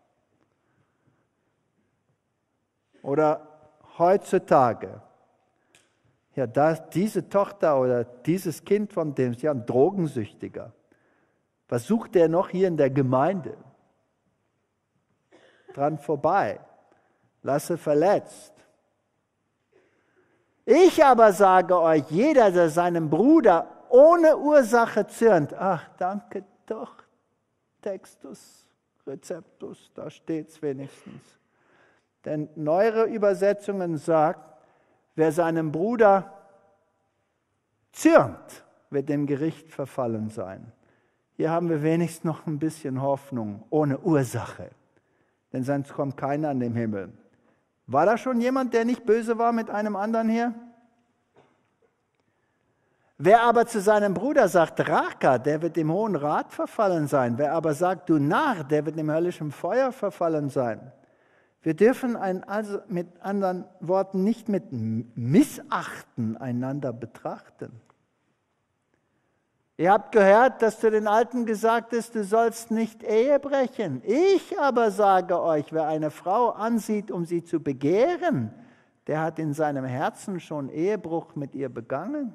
Oder heutzutage, ja, das, diese Tochter oder dieses Kind von dem, ist ja ein Drogensüchtiger. Was sucht der noch hier in der Gemeinde? Dran vorbei. Lasse verletzt. Ich aber sage euch, jeder, der seinem Bruder ohne Ursache zürnt, ach, danke doch, Textus, Receptus, da steht's wenigstens. Denn neuere Übersetzungen sagen, wer seinem Bruder zürnt, wird dem Gericht verfallen sein. Hier haben wir wenigstens noch ein bisschen Hoffnung, ohne Ursache. Denn sonst kommt keiner an den Himmel. War da schon jemand, der nicht böse war mit einem anderen hier? Wer aber zu seinem Bruder sagt, Raka, der wird dem Hohen Rat verfallen sein. Wer aber sagt, du Narr, der wird dem höllischen Feuer verfallen sein. Wir dürfen ein, also mit anderen Worten nicht mit Missachten einander betrachten. Ihr habt gehört, dass zu den Alten gesagt ist, du sollst nicht Ehe brechen. Ich aber sage euch, wer eine Frau ansieht, um sie zu begehren, der hat in seinem Herzen schon Ehebruch mit ihr begangen.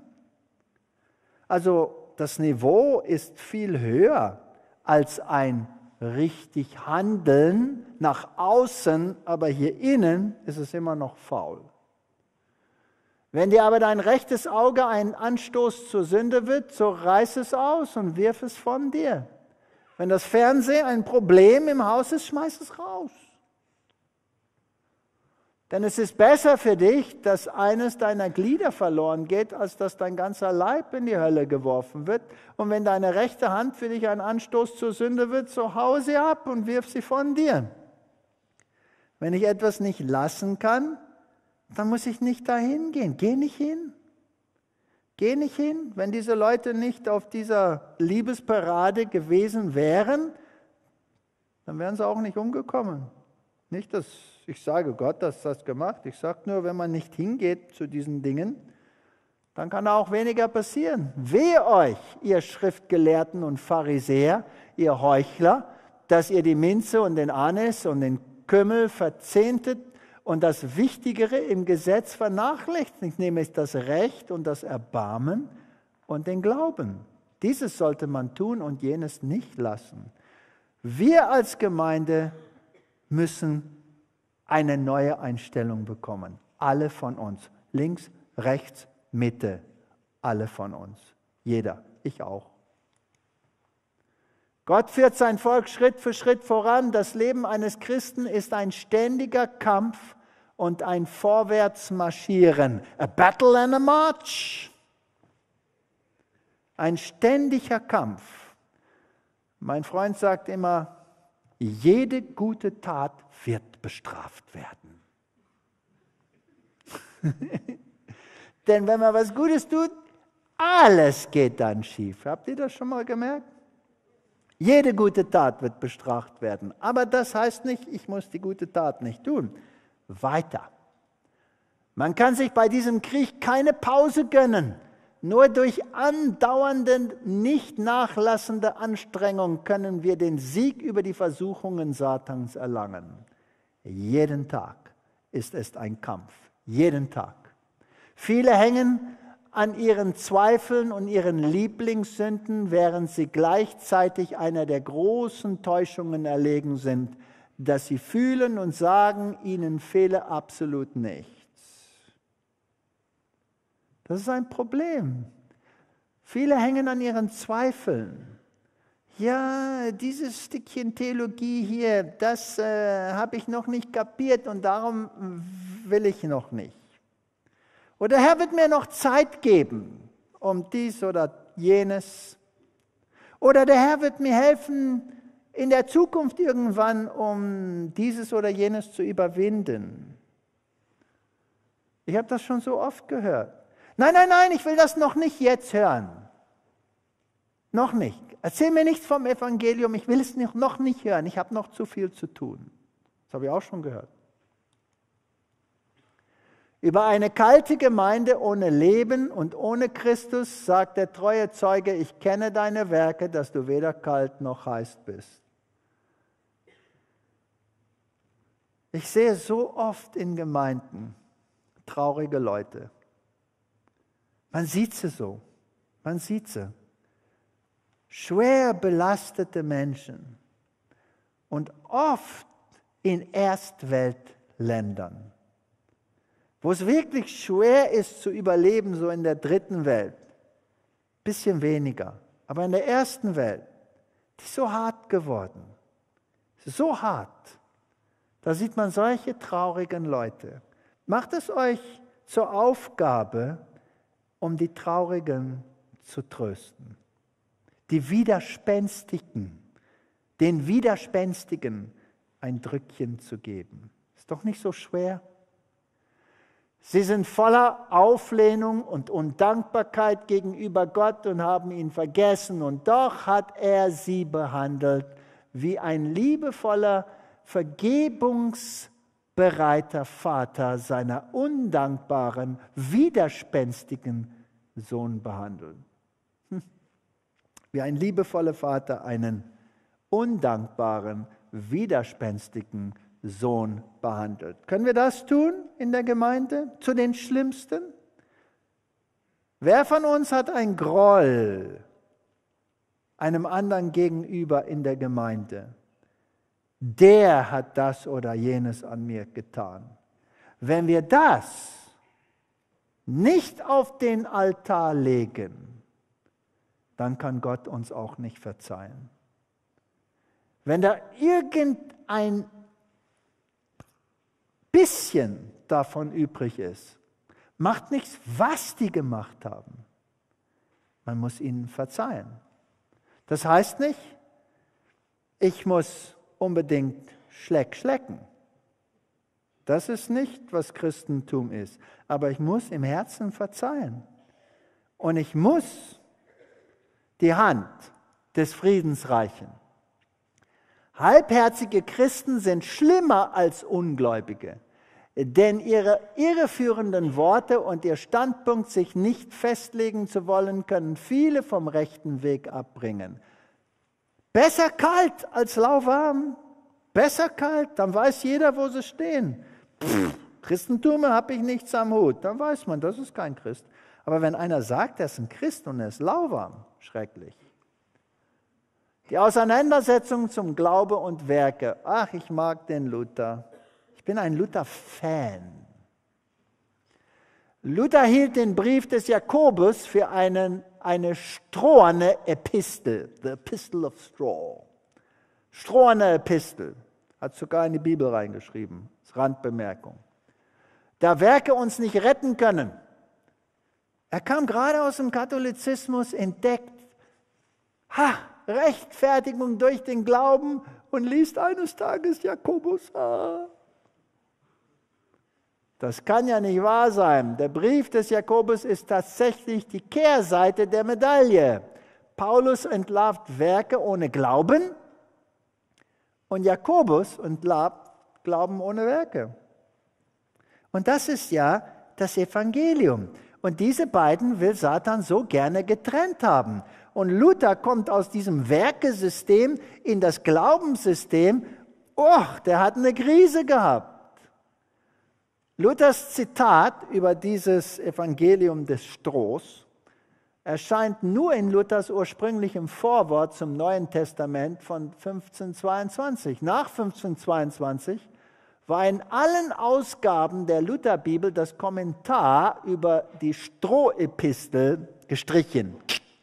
Also das Niveau ist viel höher als ein richtig Handeln nach außen, aber hier innen ist es immer noch faul. Wenn dir aber dein rechtes Auge ein Anstoß zur Sünde wird, so reiß es aus und wirf es von dir. Wenn das Fernsehen ein Problem im Haus ist, schmeiß es raus. Denn es ist besser für dich, dass eines deiner Glieder verloren geht, als dass dein ganzer Leib in die Hölle geworfen wird. Und wenn deine rechte Hand für dich ein Anstoß zur Sünde wird, so hau sie ab und wirf sie von dir. Wenn ich etwas nicht lassen kann, dann muss ich nicht dahin gehen. Geh nicht hin. Geh nicht hin. Wenn diese Leute nicht auf dieser Liebesparade gewesen wären, dann wären sie auch nicht umgekommen. Nicht, dass ich sage, Gott hat das gemacht. Ich sage nur, wenn man nicht hingeht zu diesen Dingen, dann kann auch weniger passieren. Wehe euch, ihr Schriftgelehrten und Pharisäer, ihr Heuchler, dass ihr die Minze und den Anis und den Kümmel verzehntet und das Wichtigere im Gesetz vernachlässigt, nämlich das Recht und das Erbarmen und den Glauben. Dieses sollte man tun und jenes nicht lassen. Wir als Gemeinde müssen eine neue Einstellung bekommen. Alle von uns. Links, rechts, Mitte. Alle von uns. Jeder. Ich auch. Gott führt sein Volk Schritt für Schritt voran. Das Leben eines Christen ist ein ständiger Kampf und ein Vorwärtsmarschieren. A battle and a march. Ein ständiger Kampf. Mein Freund sagt immer, jede gute Tat wird bestraft werden. Denn wenn man was Gutes tut, alles geht dann schief. Habt ihr das schon mal gemerkt? Jede gute Tat wird bestraft werden. Aber das heißt nicht, ich muss die gute Tat nicht tun. Weiter. Man kann sich bei diesem Krieg keine Pause gönnen. Nur durch andauernde, nicht nachlassende Anstrengung können wir den Sieg über die Versuchungen Satans erlangen. Jeden Tag ist es ein Kampf. Jeden Tag. Viele hängen an ihren Zweifeln und ihren Lieblingssünden, während sie gleichzeitig einer der großen Täuschungen erlegen sind, dass sie fühlen und sagen, ihnen fehle absolut nichts. Das ist ein Problem. Viele hängen an ihren Zweifeln. Ja, dieses Stückchen Theologie hier, das äh, habe ich noch nicht kapiert und darum will ich noch nicht. Oder der Herr wird mir noch Zeit geben, um dies oder jenes. Oder der Herr wird mir helfen, in der Zukunft irgendwann, um dieses oder jenes zu überwinden. Ich habe das schon so oft gehört. Nein, nein, nein, ich will das noch nicht jetzt hören. Noch nicht. Erzähl mir nichts vom Evangelium, ich will es noch nicht hören. Ich habe noch zu viel zu tun. Das habe ich auch schon gehört. Über eine kalte Gemeinde ohne Leben und ohne Christus sagt der treue Zeuge, ich kenne deine Werke, dass du weder kalt noch heiß bist. Ich sehe so oft in Gemeinden traurige Leute. Man sieht sie so, man sieht sie. Schwer belastete Menschen und oft in Erstweltländern, wo es wirklich schwer ist zu überleben, so in der dritten Welt. Bisschen weniger, aber in der ersten Welt, die ist so hart geworden, so hart. Da sieht man solche traurigen Leute. Macht es euch zur Aufgabe, um die Traurigen zu trösten. Die Widerspenstigen, den Widerspenstigen ein Drückchen zu geben. Ist doch nicht so schwer. Sie sind voller Auflehnung und Undankbarkeit gegenüber Gott und haben ihn vergessen. Und doch hat er sie behandelt wie ein liebevoller, vergebungsbereiter Vater seiner undankbaren, widerspenstigen Sohn behandelt. Hm. Wie ein liebevoller Vater einen undankbaren, widerspenstigen Sohn behandelt. Können wir das tun in der Gemeinde? Zu den Schlimmsten? Wer von uns hat ein Groll einem anderen gegenüber in der Gemeinde? Der hat das oder jenes an mir getan. Wenn wir das nicht auf den Altar legen, dann kann Gott uns auch nicht verzeihen. Wenn da irgendein bisschen davon übrig ist, macht nichts, was die gemacht haben. Man muss ihnen verzeihen. Das heißt nicht, ich muss unbedingt Schleck schlecken. Das ist nicht, was Christentum ist. Aber ich muss im Herzen verzeihen. Und ich muss die Hand des Friedens reichen. Halbherzige Christen sind schlimmer als Ungläubige. denn ihre irreführenden Worte und ihr Standpunkt, sich nicht festlegen zu wollen, können viele vom rechten Weg abbringen. Besser kalt als lauwarm, besser kalt, dann weiß jeder, wo sie stehen. Pff, Christentum habe ich nichts am Hut, dann weiß man, das ist kein Christ. Aber wenn einer sagt, er ist ein Christ und er ist lauwarm, schrecklich. Die Auseinandersetzung zum Glaube und Werke. Ach, ich mag den Luther. Ich bin ein Luther-Fan. Luther hielt den Brief des Jakobus für einen, eine stroherne Epistel. The Epistle of Straw. Stroherne Epistel. Hat sogar in die Bibel reingeschrieben. Als Randbemerkung. Da Werke uns nicht retten können. Er kam gerade aus dem Katholizismus, entdeckt, ha, Rechtfertigung durch den Glauben und liest eines Tages Jakobus. Ah. Das kann ja nicht wahr sein. Der Brief des Jakobus ist tatsächlich die Kehrseite der Medaille. Paulus entlarvt Werke ohne Glauben und Jakobus entlarvt Glauben ohne Werke. Und das ist ja das Evangelium. Und diese beiden will Satan so gerne getrennt haben. Und Luther kommt aus diesem Werkesystem in das Glaubenssystem. Oh, der hat eine Krise gehabt. Luthers Zitat über dieses Evangelium des Strohs erscheint nur in Luthers ursprünglichem Vorwort zum Neuen Testament von fünfzehnhundertzweiundzwanzig. Nach fünfzehnhundertzweiundzwanzig war in allen Ausgaben der Lutherbibel das Kommentar über die Strohepistel gestrichen.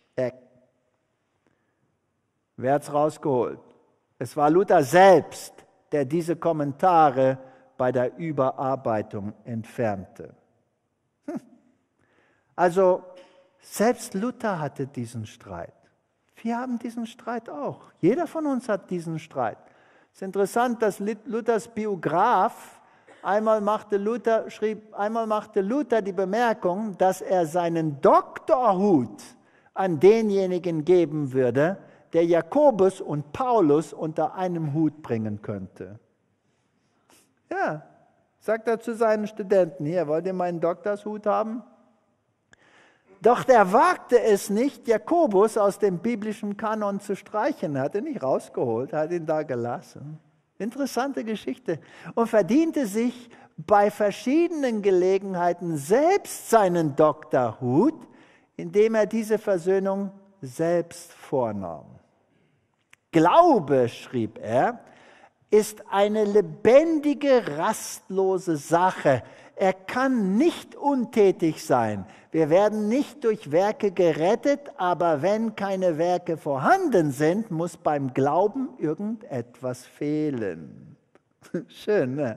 Wer hat es rausgeholt? Es war Luther selbst, der diese Kommentare bei der Überarbeitung entfernte. Hm. Also selbst Luther hatte diesen Streit. Wir haben diesen Streit auch. Jeder von uns hat diesen Streit. Es ist interessant, dass Luthers Biograf einmal machte Luther, schrieb, einmal machte Luther die Bemerkung, dass er seinen Doktorhut an denjenigen geben würde, der Jakobus und Paulus unter einem Hut bringen könnte. Ja, sagt er zu seinen Studenten, hier, wollt ihr meinen Doktorshut haben? Doch der wagte es nicht, Jakobus aus dem biblischen Kanon zu streichen. Er hat ihn nicht rausgeholt, er hat ihn da gelassen. Interessante Geschichte. Und verdiente sich bei verschiedenen Gelegenheiten selbst seinen Doktorhut, indem er diese Versöhnung selbst vornahm. Glaube, schrieb er, ist eine lebendige, rastlose Sache. Er kann nicht untätig sein. Wir werden nicht durch Werke gerettet, aber wenn keine Werke vorhanden sind, muss beim Glauben irgendetwas fehlen. Schön, ne?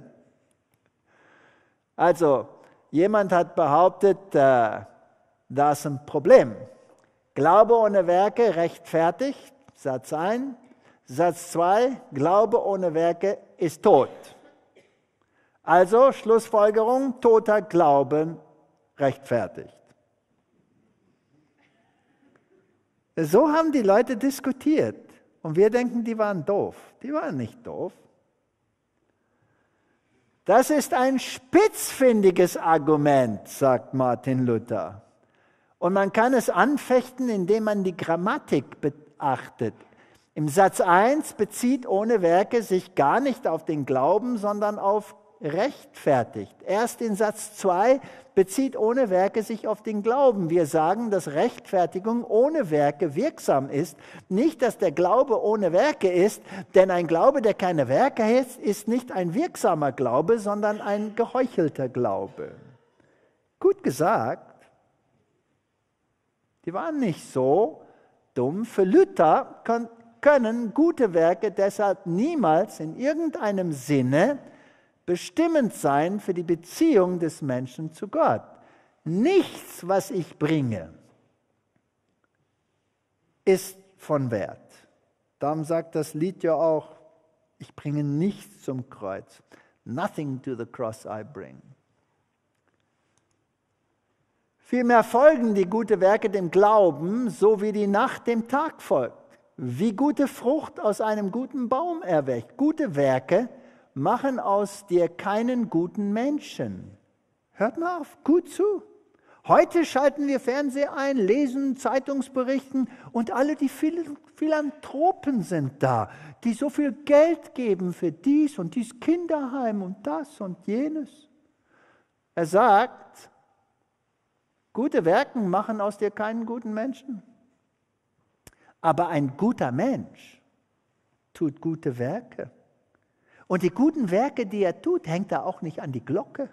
Also, jemand hat behauptet, äh, da ist ein Problem. Glaube ohne Werke rechtfertigt, Satz eins. Satz zwei, Glaube ohne Werke ist tot. Also Schlussfolgerung, toter Glauben rechtfertigt. So haben die Leute diskutiert. Und wir denken, die waren doof. Die waren nicht doof. Das ist ein spitzfindiges Argument, sagt Martin Luther. Und man kann es anfechten, indem man die Grammatik beachtet. Im Satz eins bezieht ohne Werke sich gar nicht auf den Glauben, sondern auf rechtfertigt. Erst in Satz zwei bezieht ohne Werke sich auf den Glauben. Wir sagen, dass Rechtfertigung ohne Werke wirksam ist. Nicht, dass der Glaube ohne Werke ist, denn ein Glaube, der keine Werke hat, ist nicht ein wirksamer Glaube, sondern ein geheuchelter Glaube. Gut gesagt. Die waren nicht so dumm. Für Luther können können gute Werke deshalb niemals in irgendeinem Sinne bestimmend sein für die Beziehung des Menschen zu Gott. Nichts, was ich bringe, ist von Wert. Darum sagt das Lied ja auch, ich bringe nichts zum Kreuz. Nothing to the cross I bring. Vielmehr folgen die guten Werke dem Glauben, so wie die Nacht dem Tag folgt. Wie gute Frucht aus einem guten Baum erweckt. Gute Werke machen aus dir keinen guten Menschen. Hört mal auf, gut zu. Heute schalten wir Fernseher ein, lesen Zeitungsberichten und alle die Philanthropen sind da, die so viel Geld geben für dies und dies Kinderheim und das und jenes. Er sagt, gute Werke machen aus dir keinen guten Menschen. Aber ein guter Mensch tut gute Werke. Und die guten Werke, die er tut, hängt er auch nicht an die Glocke.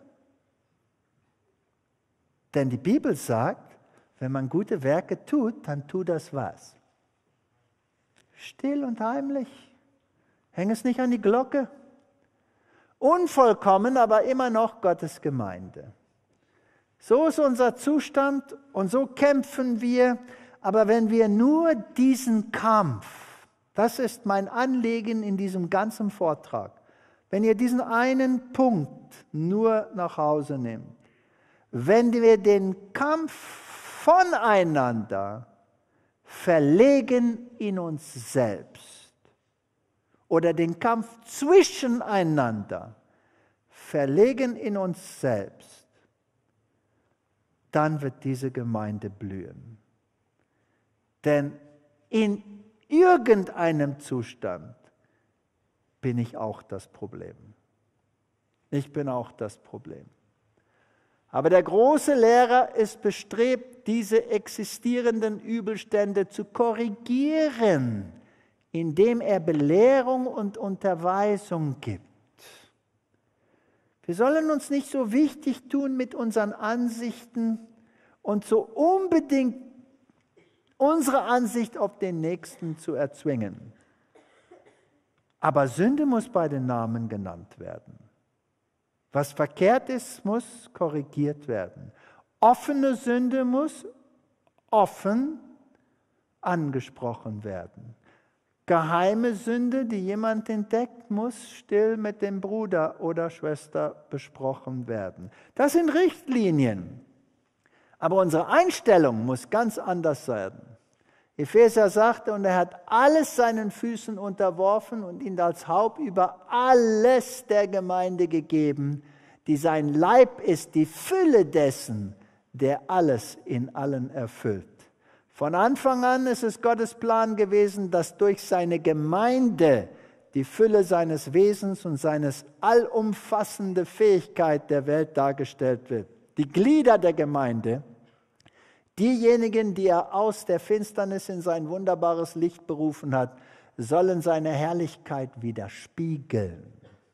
Denn die Bibel sagt, wenn man gute Werke tut, dann tut das was? Still und heimlich. Häng es nicht an die Glocke. Unvollkommen, aber immer noch Gottes Gemeinde. So ist unser Zustand und so kämpfen wir. Aber wenn wir nur diesen Kampf, das ist mein Anliegen in diesem ganzen Vortrag, wenn ihr diesen einen Punkt nur nach Hause nehmt, wenn wir den Kampf voneinander verlegen in uns selbst oder den Kampf zwischeneinander verlegen in uns selbst, dann wird diese Gemeinde blühen. Denn in irgendeinem Zustand bin ich auch das Problem. Ich bin auch das Problem. Aber der große Lehrer ist bestrebt, diese existierenden Übelstände zu korrigieren, indem er Belehrung und Unterweisung gibt. Wir sollen uns nicht so wichtig tun mit unseren Ansichten und so unbedingt unsere Ansicht auf den Nächsten zu erzwingen. Aber Sünde muss bei den Namen genannt werden. Was verkehrt ist, muss korrigiert werden. Offene Sünde muss offen angesprochen werden. Geheime Sünde, die jemand entdeckt, muss still mit dem Bruder oder Schwester besprochen werden. Das sind Richtlinien. Aber unsere Einstellung muss ganz anders sein. Epheser sagte, und er hat alles seinen Füßen unterworfen und ihn als Haupt über alles der Gemeinde gegeben, die sein Leib ist, die Fülle dessen, der alles in allen erfüllt. Von Anfang an ist es Gottes Plan gewesen, dass durch seine Gemeinde die Fülle seines Wesens und seine allumfassende Fähigkeit der Welt dargestellt wird. Die Glieder der Gemeinde, diejenigen, die er aus der Finsternis in sein wunderbares Licht berufen hat, sollen seine Herrlichkeit widerspiegeln.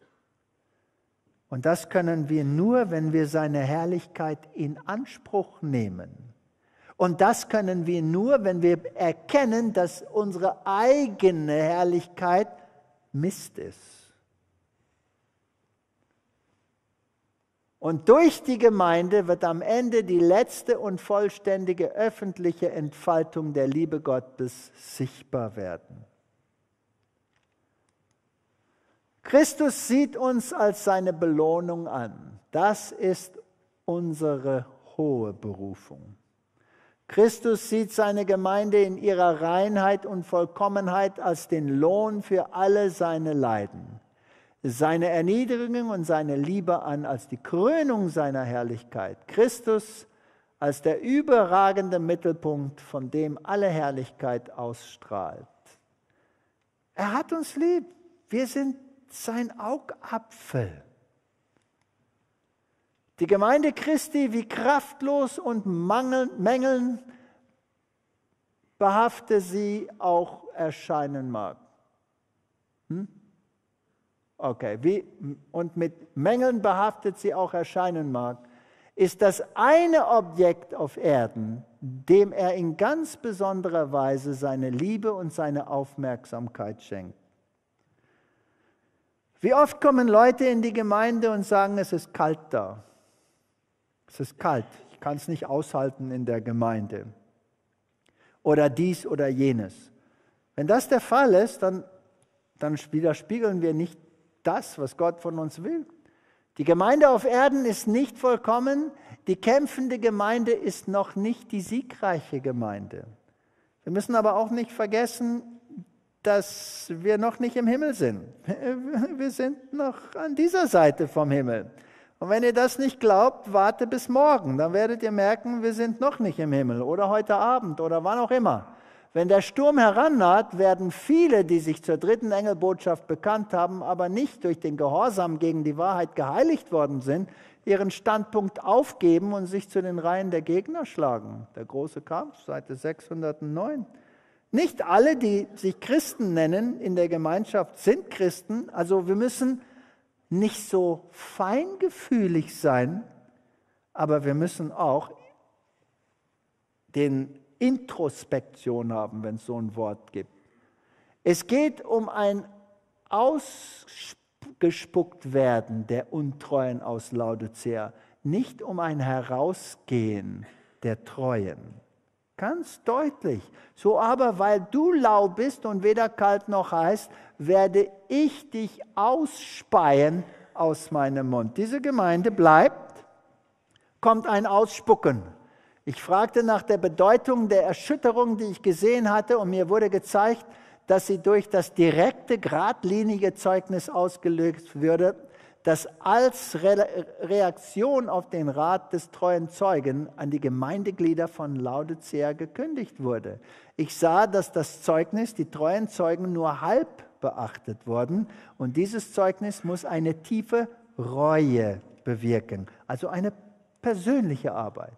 Und das können wir nur, wenn wir seine Herrlichkeit in Anspruch nehmen. Und das können wir nur, wenn wir erkennen, dass unsere eigene Herrlichkeit Mist ist. Und durch die Gemeinde wird am Ende die letzte und vollständige öffentliche Entfaltung der Liebe Gottes sichtbar werden. Christus sieht uns als seine Belohnung an. Das ist unsere hohe Berufung. Christus sieht seine Gemeinde in ihrer Reinheit und Vollkommenheit als den Lohn für alle seine Leiden, seine Erniedrigung und seine Liebe an als die Krönung seiner Herrlichkeit. Christus als der überragende Mittelpunkt, von dem alle Herrlichkeit ausstrahlt. Er hat uns lieb. Wir sind sein Augapfel. Die Gemeinde Christi, wie kraftlos und Mängeln behaftet sie auch erscheinen mag. Hm? Okay, wie, und mit Mängeln behaftet sie auch erscheinen mag, ist das eine Objekt auf Erden, dem er in ganz besonderer Weise seine Liebe und seine Aufmerksamkeit schenkt. Wie oft kommen Leute in die Gemeinde und sagen, es ist kalt da. Es ist kalt, ich kann es nicht aushalten in der Gemeinde. Oder dies oder jenes. Wenn das der Fall ist, dann, dann widerspiegeln wir nicht das, was Gott von uns will. Die Gemeinde auf Erden ist nicht vollkommen, die kämpfende Gemeinde ist noch nicht die siegreiche Gemeinde. Wir müssen aber auch nicht vergessen, dass wir noch nicht im Himmel sind. Wir sind noch an dieser Seite vom Himmel. Und wenn ihr das nicht glaubt, warte bis morgen. Dann werdet ihr merken, wir sind noch nicht im Himmel oder heute Abend oder wann auch immer. Wenn der Sturm herannaht, werden viele, die sich zur dritten Engelbotschaft bekannt haben, aber nicht durch den Gehorsam gegen die Wahrheit geheiligt worden sind, ihren Standpunkt aufgeben und sich zu den Reihen der Gegner schlagen. Der große Kampf, Seite sechshundertneun. Nicht alle, die sich Christen nennen in der Gemeinschaft, sind Christen. Also wir müssen nicht so feingefühlig sein, aber wir müssen auch den Introspektion haben, wenn es so ein Wort gibt. Es geht um ein Ausgespucktwerden der Untreuen aus Laodicea, nicht um ein Herausgehen der Treuen. Ganz deutlich. So aber, weil du lau bist und weder kalt noch heiß, werde ich dich ausspeien aus meinem Mund. Diese Gemeinde bleibt, kommt ein Ausspucken. Ich fragte nach der Bedeutung der Erschütterung, die ich gesehen hatte, und mir wurde gezeigt, dass sie durch das direkte, geradlinige Zeugnis ausgelöst würde, das als Re- Reaktion auf den Rat des treuen Zeugen an die Gemeindeglieder von Laodicea gekündigt wurde. Ich sah, dass das Zeugnis, die treuen Zeugen, nur halb beachtet wurden, und dieses Zeugnis muss eine tiefe Reue bewirken, also eine persönliche Arbeit.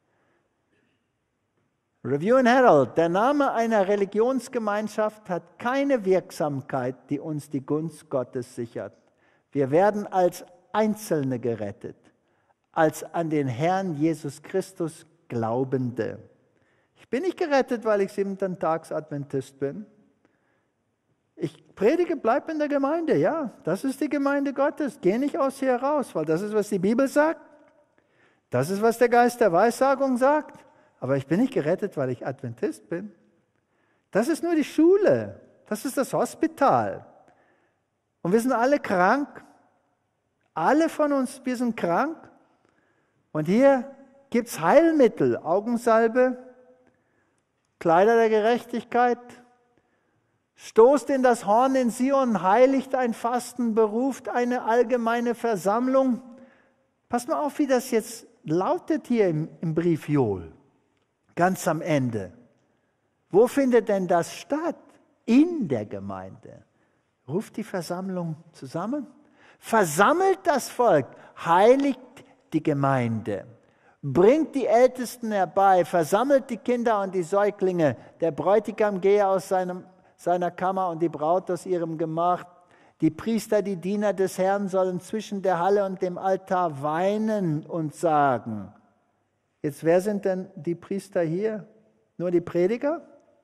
Review and Herald, der Name einer Religionsgemeinschaft hat keine Wirksamkeit, die uns die Gunst Gottes sichert. Wir werden als Einzelne gerettet, als an den Herrn Jesus Christus Glaubende. Ich bin nicht gerettet, weil ich siebenten Tags Adventist bin. Ich predige, bleib in der Gemeinde, ja, das ist die Gemeinde Gottes. Geh nicht aus hier raus, weil das ist, was die Bibel sagt. Das ist, was der Geist der Weissagung sagt. Aber ich bin nicht gerettet, weil ich Adventist bin. Das ist nur die Schule. Das ist das Hospital. Und wir sind alle krank. Alle von uns, wir sind krank. Und hier gibt es Heilmittel. Augensalbe, Kleider der Gerechtigkeit. Stoßt in das Horn in Sion, heiligt ein Fasten, beruft eine allgemeine Versammlung. Passt mal auf, wie das jetzt lautet hier im, im Brief Joel. Ganz am Ende. Wo findet denn das statt? In der Gemeinde. Ruft die Versammlung zusammen. Versammelt das Volk. Heiligt die Gemeinde. Bringt die Ältesten herbei. Versammelt die Kinder und die Säuglinge. Der Bräutigam gehe aus seinem, seiner Kammer und die Braut aus ihrem Gemach. Die Priester, die Diener des Herrn, sollen zwischen der Halle und dem Altar weinen und sagen. Jetzt, wer sind denn die Priester hier? Nur die Prediger?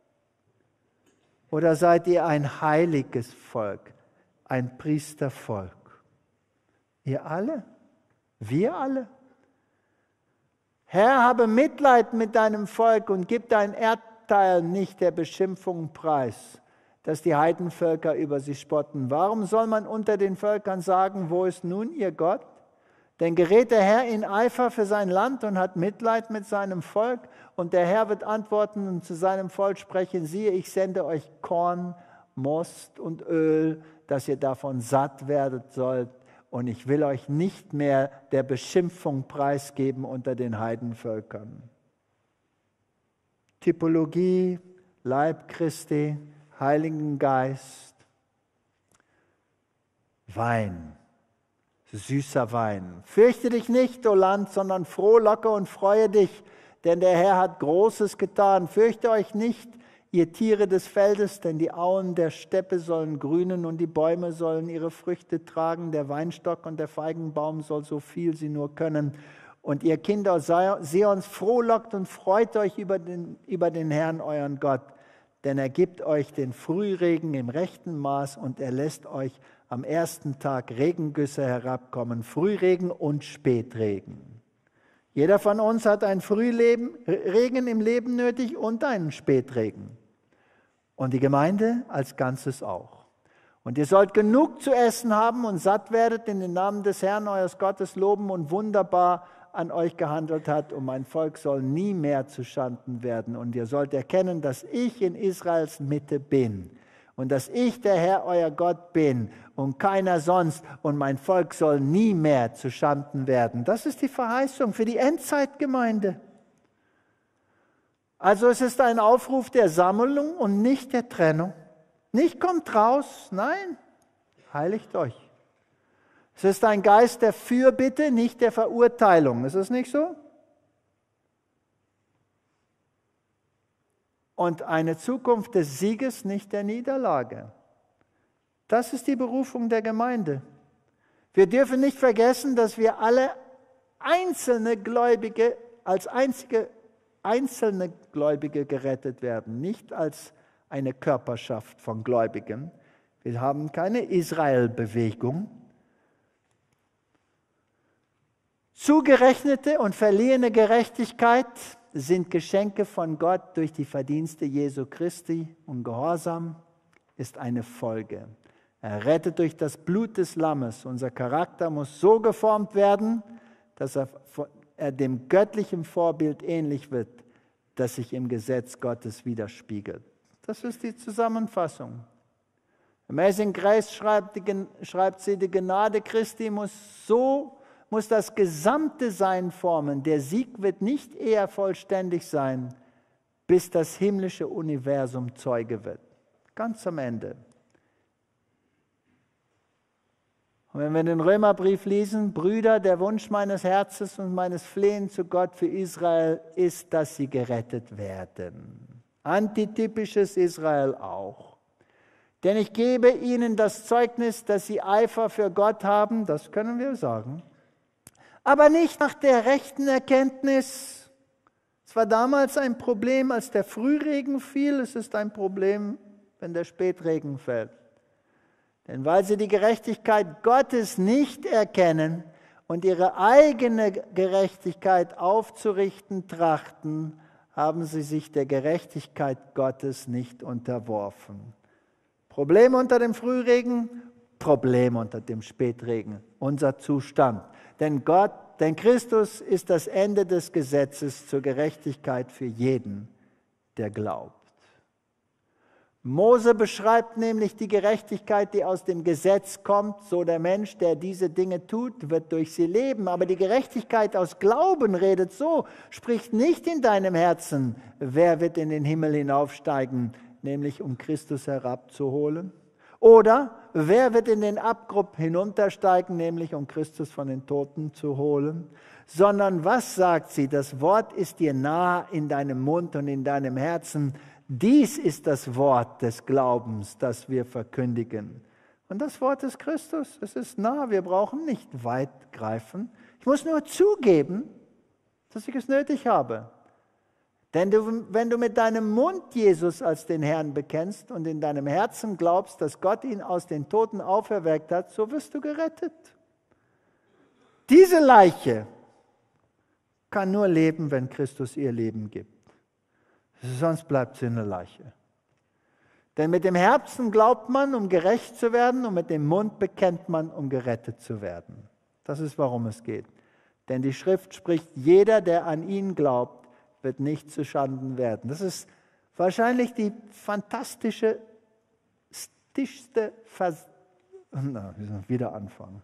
Oder seid ihr ein heiliges Volk, ein Priestervolk? Ihr alle? Wir alle? Herr, habe Mitleid mit deinem Volk und gib dein Erdteil nicht der Beschimpfung preis, dass die Heidenvölker über sie spotten. Warum soll man unter den Völkern sagen, wo ist nun ihr Gott? Denn gerät der Herr in Eifer für sein Land und hat Mitleid mit seinem Volk, und der Herr wird antworten und zu seinem Volk sprechen, siehe, ich sende euch Korn, Most und Öl, dass ihr davon satt werdet sollt, und ich will euch nicht mehr der Beschimpfung preisgeben unter den Heidenvölkern. Typologie, Leib Christi, Heiligen Geist, Wein. Süßer Wein. Fürchte dich nicht, o Land, sondern frohlocke und freue dich, denn der Herr hat Großes getan. Fürchte euch nicht, ihr Tiere des Feldes, denn die Auen der Steppe sollen grünen und die Bäume sollen ihre Früchte tragen. Der Weinstock und der Feigenbaum soll so viel sie nur können. Und ihr Kinder Seons, frohlockt und freut euch über den, über den Herrn, euren Gott, denn er gibt euch den Frühregen im rechten Maß und er lässt euch am ersten Tag Regengüsse herabkommen, Frühregen und Spätregen. Jeder von uns hat einen Frühregen im Leben nötig und einen Spätregen. Und die Gemeinde als Ganzes auch. Und ihr sollt genug zu essen haben und satt werdet, in den Namen des Herrn, eures Gottes, loben und wunderbar an euch gehandelt hat. Und mein Volk soll nie mehr zu Schanden werden. Und ihr sollt erkennen, dass ich in Israels Mitte bin. und dass ich der Herr, euer Gott bin und keiner sonst und mein Volk soll nie mehr zu Schanden werden. Das ist die Verheißung für die Endzeitgemeinde. Also es ist ein Aufruf der Sammlung und nicht der Trennung. Nicht kommt raus, nein, heiligt euch. Es ist ein Geist der Fürbitte, nicht der Verurteilung. Ist es nicht so? Und eine Zukunft des Sieges, nicht der Niederlage. Das ist die Berufung der Gemeinde. Wir dürfen nicht vergessen, dass wir alle einzelne Gläubige, als einzige einzelne Gläubige gerettet werden, nicht als eine Körperschaft von Gläubigen. Wir haben keine Israel-Bewegung. Zugerechnete und verliehene Gerechtigkeit sind Geschenke von Gott durch die Verdienste Jesu Christi und Gehorsam ist eine Folge. Errettet durch das Blut des Lammes. Unser Charakter muss so geformt werden, dass er, er dem göttlichen Vorbild ähnlich wird, das sich im Gesetz Gottes widerspiegelt. Das ist die Zusammenfassung. Amazing Grace schreibt, die, schreibt sie, die Gnade Christi muss so, muss das gesamte Sein formen. Der Sieg wird nicht eher vollständig sein, bis das himmlische Universum Zeuge wird. Ganz am Ende. Und wenn wir den Römerbrief lesen, Brüder, der Wunsch meines Herzens und meines Flehens zu Gott für Israel ist, dass sie gerettet werden. Antitypisches Israel auch. Denn ich gebe ihnen das Zeugnis, dass sie Eifer für Gott haben, das können wir sagen, aber nicht nach der rechten Erkenntnis. Es war damals ein Problem, als der Frühregen fiel, es ist ein Problem, wenn der Spätregen fällt. Denn weil sie die Gerechtigkeit Gottes nicht erkennen und ihre eigene Gerechtigkeit aufzurichten trachten, haben sie sich der Gerechtigkeit Gottes nicht unterworfen. Problem unter dem Frühregen, Problem unter dem Spätregen, unser Zustand. Denn Gott, denn Christus ist das Ende des Gesetzes zur Gerechtigkeit für jeden, der glaubt. Mose beschreibt nämlich die Gerechtigkeit, die aus dem Gesetz kommt, so der Mensch, der diese Dinge tut, wird durch sie leben. Aber die Gerechtigkeit aus Glauben redet so, spricht nicht in deinem Herzen, wer wird in den Himmel hinaufsteigen, nämlich um Christus herabzuholen? Oder wer wird in den Abgrund hinuntersteigen, nämlich um Christus von den Toten zu holen? Sondern was sagt sie? Das Wort ist dir nah in deinem Mund und in deinem Herzen. Dies ist das Wort des Glaubens, das wir verkündigen. Und das Wort ist Christus. Es ist nah. Wir brauchen nicht weit greifen. Ich muss nur zugeben, dass ich es nötig habe. Denn du, wenn du mit deinem Mund Jesus als den Herrn bekennst und in deinem Herzen glaubst, dass Gott ihn aus den Toten auferweckt hat, so wirst du gerettet. Diese Leiche kann nur leben, wenn Christus ihr Leben gibt. Sonst bleibt sie eine Leiche. Denn mit dem Herzen glaubt man, um gerecht zu werden, und mit dem Mund bekennt man, um gerettet zu werden. Das ist, worum es geht. Denn die Schrift spricht, jeder, der an ihn glaubt, wird nicht zu Schanden werden. Das ist wahrscheinlich die fantastische, stischste, Vers Na, wir sollen wieder anfangen.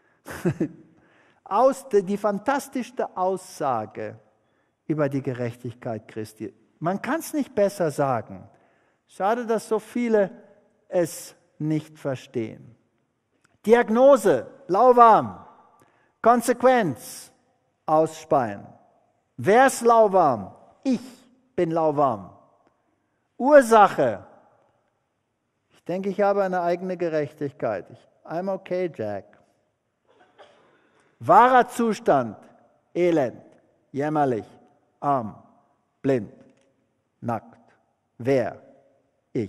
Aus, die fantastischste Aussage über die Gerechtigkeit Christi. Man kann es nicht besser sagen. Schade, dass so viele es nicht verstehen. Diagnose, lauwarm. Konsequenz, ausspeien. Wer ist lauwarm? Ich bin lauwarm. Ursache, ich denke, ich habe eine eigene Gerechtigkeit. Ich, I'm okay, Jack. Wahrer Zustand, elend, jämmerlich, arm, blind, nackt. Wer? Ich.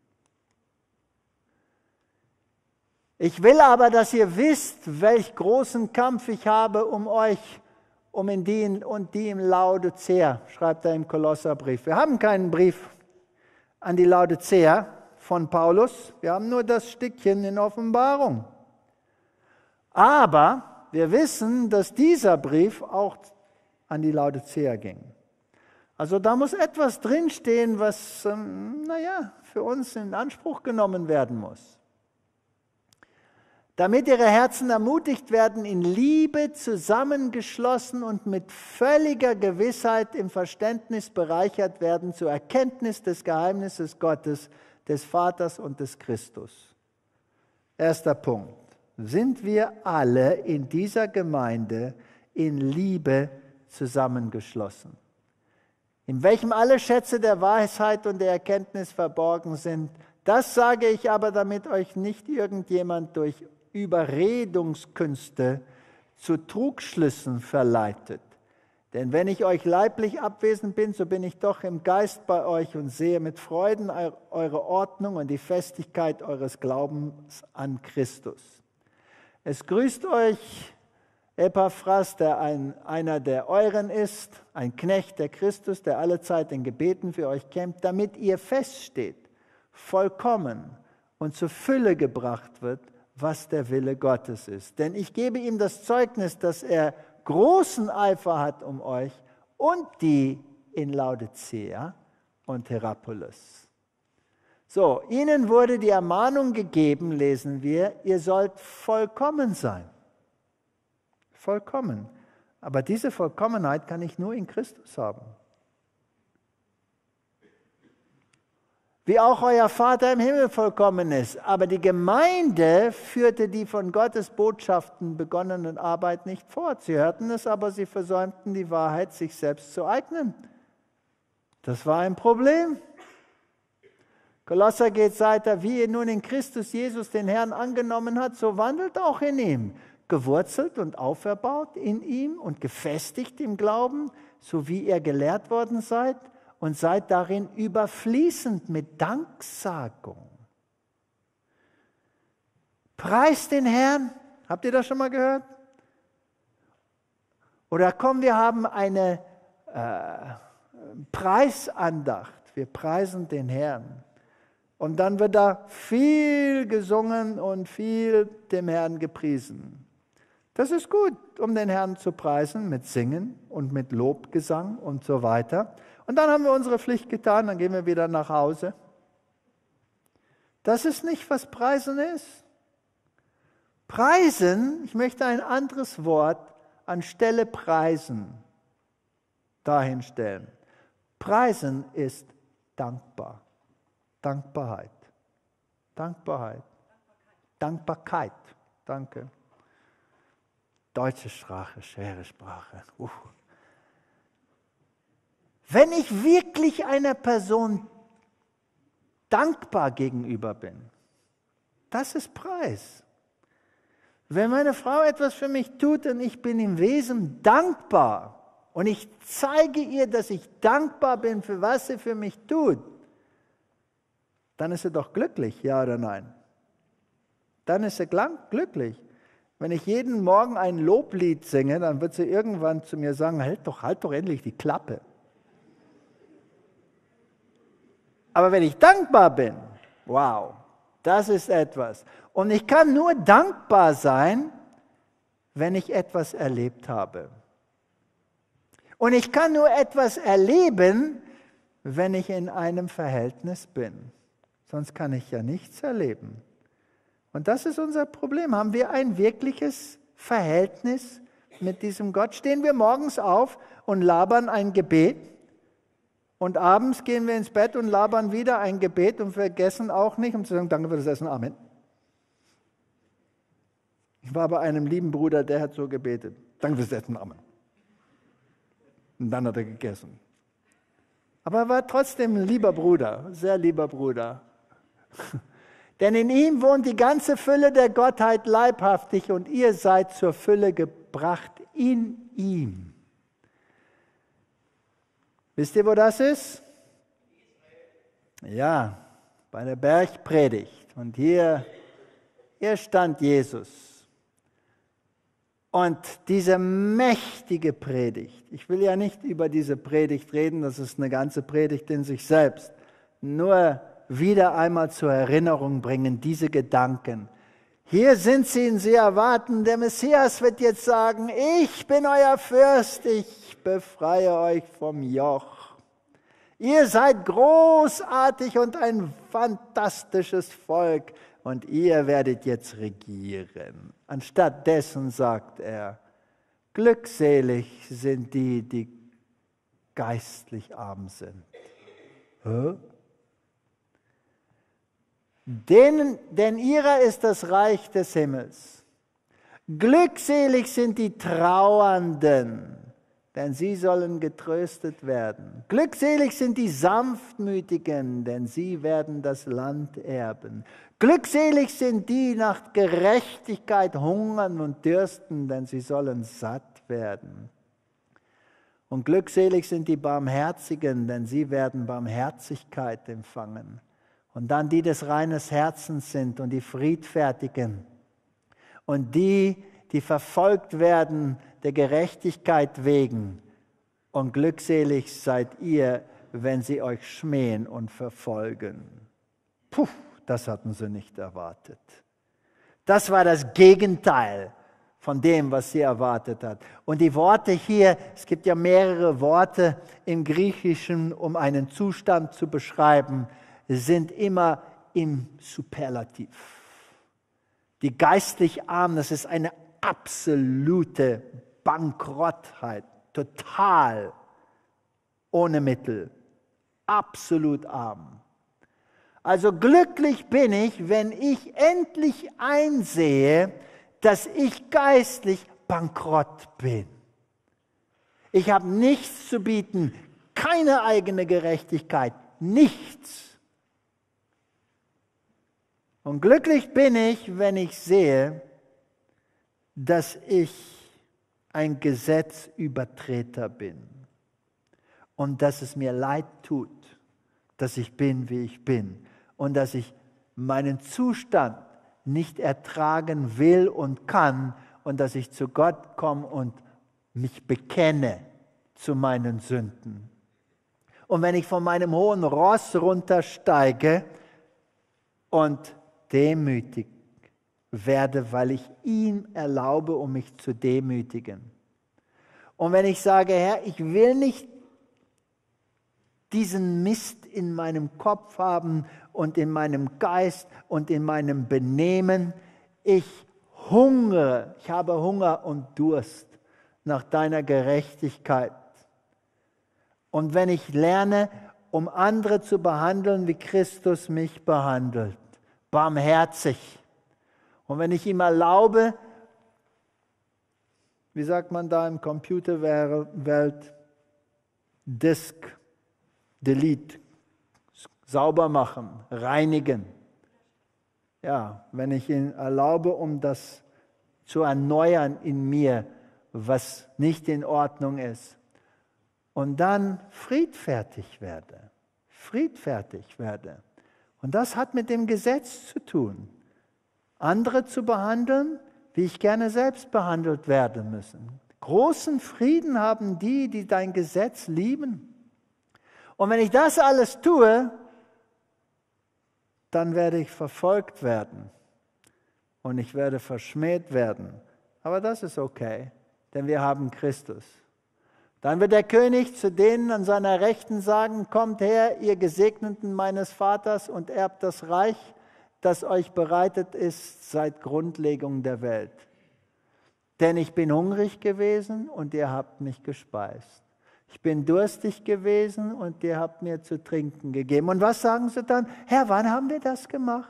Ich will aber, dass ihr wisst, welch großen Kampf ich habe um euch, um in die und die im Laodicea, schreibt er im Kolosserbrief. Wir haben keinen Brief an die Laodicea von Paulus, wir haben nur das Stückchen in Offenbarung. Aber wir wissen, dass dieser Brief auch an die Laodicea ging. Also da muss etwas drinstehen, was, ähm, naja, für uns in Anspruch genommen werden muss. Damit ihre Herzen ermutigt werden, in Liebe zusammengeschlossen und mit völliger Gewissheit im Verständnis bereichert werden zur Erkenntnis des Geheimnisses Gottes, des Vaters und des Christus. Erster Punkt. Sind wir alle in dieser Gemeinde in Liebe zusammengeschlossen? In welchem alle Schätze der Weisheit und der Erkenntnis verborgen sind, das sage ich aber, damit euch nicht irgendjemand durch Überredungskünste zu Trugschlüssen verleitet. Denn wenn ich euch leiblich abwesend bin, so bin ich doch im Geist bei euch und sehe mit Freuden eure Ordnung und die Festigkeit eures Glaubens an Christus. Es grüßt euch Epaphras, der ein, einer der euren ist, ein Knecht der Christus, der allezeit in Gebeten für euch kämpft, damit ihr feststeht, vollkommen und zur Fülle gebracht wird, was der Wille Gottes ist. Denn ich gebe ihm das Zeugnis, dass er großen Eifer hat um euch und die in Laodicea und Hierapolis. So, ihnen wurde die Ermahnung gegeben, lesen wir, ihr sollt vollkommen sein. Vollkommen. Aber diese Vollkommenheit kann ich nur in Christus haben. Wie auch euer Vater im Himmel vollkommen ist. Aber die Gemeinde führte die von Gottes Botschaften begonnenen Arbeit nicht fort. Sie hörten es, aber sie versäumten die Wahrheit, sich selbst zu eignen. Das war ein Problem. Kolosser geht weiter, wie ihr nun in Christus Jesus den Herrn angenommen habt, so wandelt auch in ihm, gewurzelt und auferbaut in ihm und gefestigt im Glauben, so wie ihr gelehrt worden seid, und seid darin überfließend mit Danksagung. Preist den Herrn. Habt ihr das schon mal gehört? Oder komm, wir haben eine äh, Preisandacht. Wir preisen den Herrn. Und dann wird da viel gesungen und viel dem Herrn gepriesen. Das ist gut, um den Herrn zu preisen, mit Singen und mit Lobgesang und so weiter. Und dann haben wir unsere Pflicht getan, dann gehen wir wieder nach Hause. Das ist nicht, was Preisen ist. Preisen, ich möchte ein anderes Wort anstelle Preisen dahin stellen. Preisen ist dankbar. Dankbarkeit. Dankbarkeit. Dankbarkeit. Danke. Deutsche Sprache, schwere Sprache. Uh. Wenn ich wirklich einer Person dankbar gegenüber bin, das ist Preis. Wenn meine Frau etwas für mich tut und ich bin im Wesen dankbar und ich zeige ihr, dass ich dankbar bin, für was sie für mich tut, dann ist sie doch glücklich, ja oder nein? Dann ist sie glücklich. Wenn ich jeden Morgen ein Loblied singe, dann wird sie irgendwann zu mir sagen, halt doch, halt doch endlich die Klappe. Aber wenn ich dankbar bin, wow, das ist etwas. Und ich kann nur dankbar sein, wenn ich etwas erlebt habe. Und ich kann nur etwas erleben, wenn ich in einem Verhältnis bin. Sonst kann ich ja nichts erleben. Und das ist unser Problem. Haben wir ein wirkliches Verhältnis mit diesem Gott? Stehen wir morgens auf und labern ein Gebet? Und abends gehen wir ins Bett und labern wieder ein Gebet und vergessen auch nicht, um zu sagen, danke für das Essen, Amen. Ich war bei einem lieben Bruder, der hat so gebetet, danke für das Essen, Amen. Und dann hat er gegessen. Aber er war trotzdem ein lieber Bruder, sehr lieber Bruder. Denn in ihm wohnt die ganze Fülle der Gottheit leibhaftig und ihr seid zur Fülle gebracht in ihm. Wisst ihr, wo das ist? Ja, bei der Bergpredigt. Und hier, hier stand Jesus. Und diese mächtige Predigt, ich will ja nicht über diese Predigt reden, das ist eine ganze Predigt in sich selbst, nur wieder einmal zur Erinnerung bringen, diese Gedanken. Hier sind sie und sie erwarten, der Messias wird jetzt sagen, ich bin euer Fürst, ich befreie euch vom Joch. Ihr seid großartig und ein fantastisches Volk und ihr werdet jetzt regieren. Anstattdessen sagt er, glückselig sind die, die geistlich arm sind. Hä? Denen, denn ihrer ist das Reich des Himmels. Glückselig sind die Trauernden, denn sie sollen getröstet werden. Glückselig sind die Sanftmütigen, denn sie werden das Land erben. Glückselig sind die nach Gerechtigkeit hungern und dürsten, denn sie sollen satt werden. Und glückselig sind die Barmherzigen, denn sie werden Barmherzigkeit empfangen. Und dann die des reinen Herzens sind und die Friedfertigen. Und die, die verfolgt werden der Gerechtigkeit wegen. Und glückselig seid ihr, wenn sie euch schmähen und verfolgen. Puh, das hatten sie nicht erwartet. Das war das Gegenteil von dem, was sie erwartet hat. Und die Worte hier, es gibt ja mehrere Worte im Griechischen, um einen Zustand zu beschreiben, sind immer im Superlativ. Die geistlich Armen, das ist eine absolute Bankrottheit, total ohne Mittel, absolut arm. Also glücklich bin ich, wenn ich endlich einsehe, dass ich geistlich bankrott bin. Ich habe nichts zu bieten, keine eigene Gerechtigkeit, nichts. Und glücklich bin ich, wenn ich sehe, dass ich ein Gesetzübertreter bin und dass es mir leid tut, dass ich bin, wie ich bin und dass ich meinen Zustand nicht ertragen will und kann und dass ich zu Gott komme und mich bekenne zu meinen Sünden. Und wenn ich von meinem hohen Ross runtersteige und demütig werde, weil ich ihm erlaube, um mich zu demütigen. Und wenn ich sage, Herr, ich will nicht diesen Mist in meinem Kopf haben und in meinem Geist und in meinem Benehmen, ich hungere, ich habe Hunger und Durst nach deiner Gerechtigkeit. Und wenn ich lerne, um andere zu behandeln, wie Christus mich behandelt, barmherzig. Und wenn ich ihm erlaube, wie sagt man da im Computerwelt, Disk, Delete, sauber machen, reinigen. Ja, wenn ich ihn erlaube, um das zu erneuern in mir, was nicht in Ordnung ist. Und dann friedfertig werde, friedfertig werde. Und das hat mit dem Gesetz zu tun. Andere zu behandeln, wie ich gerne selbst behandelt werden müssen. Großen Frieden haben die, die dein Gesetz lieben. Und wenn ich das alles tue, dann werde ich verfolgt werden. Und ich werde verschmäht werden. Aber das ist okay, denn wir haben Christus. Dann wird der König zu denen an seiner Rechten sagen, kommt her, ihr Gesegneten meines Vaters, und erbt das Reich, das euch bereitet ist seit Grundlegung der Welt. Denn ich bin hungrig gewesen und ihr habt mich gespeist. Ich bin durstig gewesen und ihr habt mir zu trinken gegeben. Und was sagen sie dann? Herr, wann haben wir das gemacht?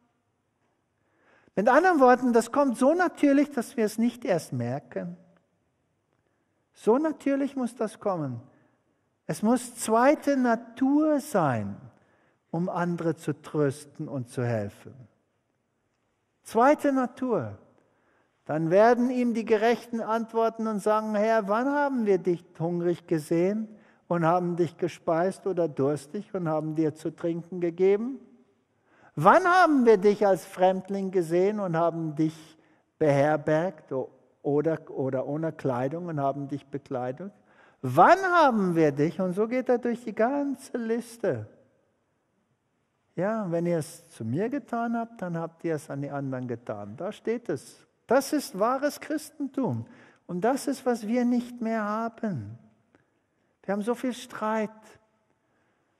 Mit anderen Worten, das kommt so natürlich, dass wir es nicht erst merken. So natürlich muss das kommen. Es muss zweite Natur sein, um andere zu trösten und zu helfen. Zweite Natur. Dann werden ihm die Gerechten antworten und sagen, Herr, wann haben wir dich hungrig gesehen und haben dich gespeist oder durstig und haben dir zu trinken gegeben? Wann haben wir dich als Fremdling gesehen und haben dich beherbergt oder, oder ohne Kleidung und haben dich bekleidet? Wann haben wir dich? Und so geht er durch die ganze Liste. Ja, wenn ihr es zu mir getan habt, dann habt ihr es an die anderen getan. Da steht es. Das ist wahres Christentum. Und das ist, was wir nicht mehr haben. Wir haben so viel Streit.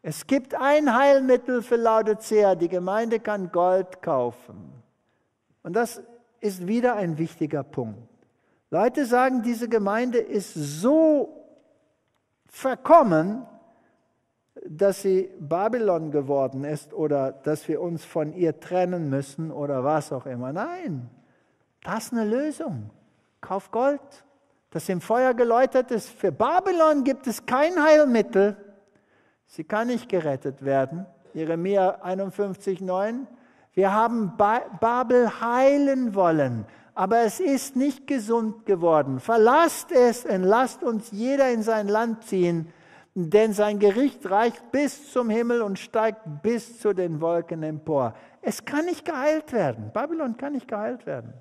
Es gibt ein Heilmittel für Laodicea. Die Gemeinde kann Gold kaufen. Und das ist wieder ein wichtiger Punkt. Leute sagen, diese Gemeinde ist so verkommen, dass sie Babylon geworden ist oder dass wir uns von ihr trennen müssen oder was auch immer. Nein, das ist eine Lösung. Kauf Gold, das im Feuer geläutert ist. Für Babylon gibt es kein Heilmittel. Sie kann nicht gerettet werden. Jeremia einundfünfzig, neun. Wir haben Babel heilen wollen, aber es ist nicht gesund geworden. Verlasst es und lasst uns jeder in sein Land ziehen, denn sein Gericht reicht bis zum Himmel und steigt bis zu den Wolken empor. Es kann nicht geheilt werden. Babylon kann nicht geheilt werden.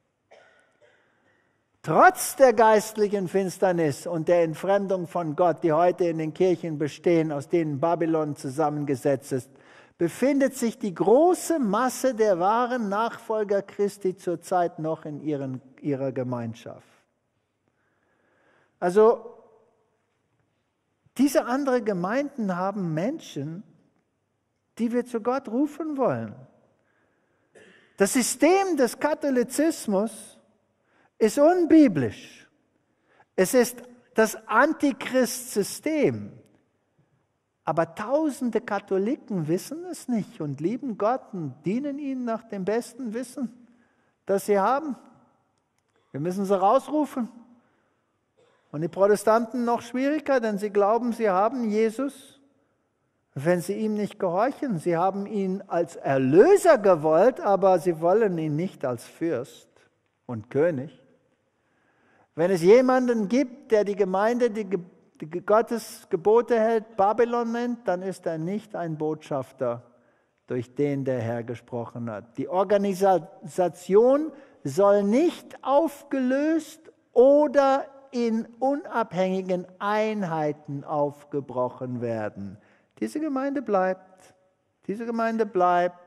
Trotz der geistlichen Finsternis und der Entfremdung von Gott, die heute in den Kirchen bestehen, aus denen Babylon zusammengesetzt ist, befindet sich die große Masse der wahren Nachfolger Christi zurzeit noch in ihren, ihrer Gemeinschaft. Also, diese anderen Gemeinden haben Menschen, die wir zu Gott rufen wollen. Das System des Katholizismus ist unbiblisch. Es ist das Antichrist-System. Aber tausende Katholiken wissen es nicht und lieben Gott und dienen ihm nach dem besten Wissen, das sie haben. Wir müssen sie rausrufen. Und die Protestanten noch schwieriger, denn sie glauben, sie haben Jesus, wenn sie ihm nicht gehorchen. Sie haben ihn als Erlöser gewollt, aber sie wollen ihn nicht als Fürst und König. Wenn es jemanden gibt, der die Gemeinde, die, die Gottes Gebote hält, Babylon nennt, dann ist er nicht ein Botschafter, durch den der Herr gesprochen hat. Die Organisation soll nicht aufgelöst oder in unabhängigen Einheiten aufgebrochen werden. Diese Gemeinde bleibt. Diese Gemeinde bleibt.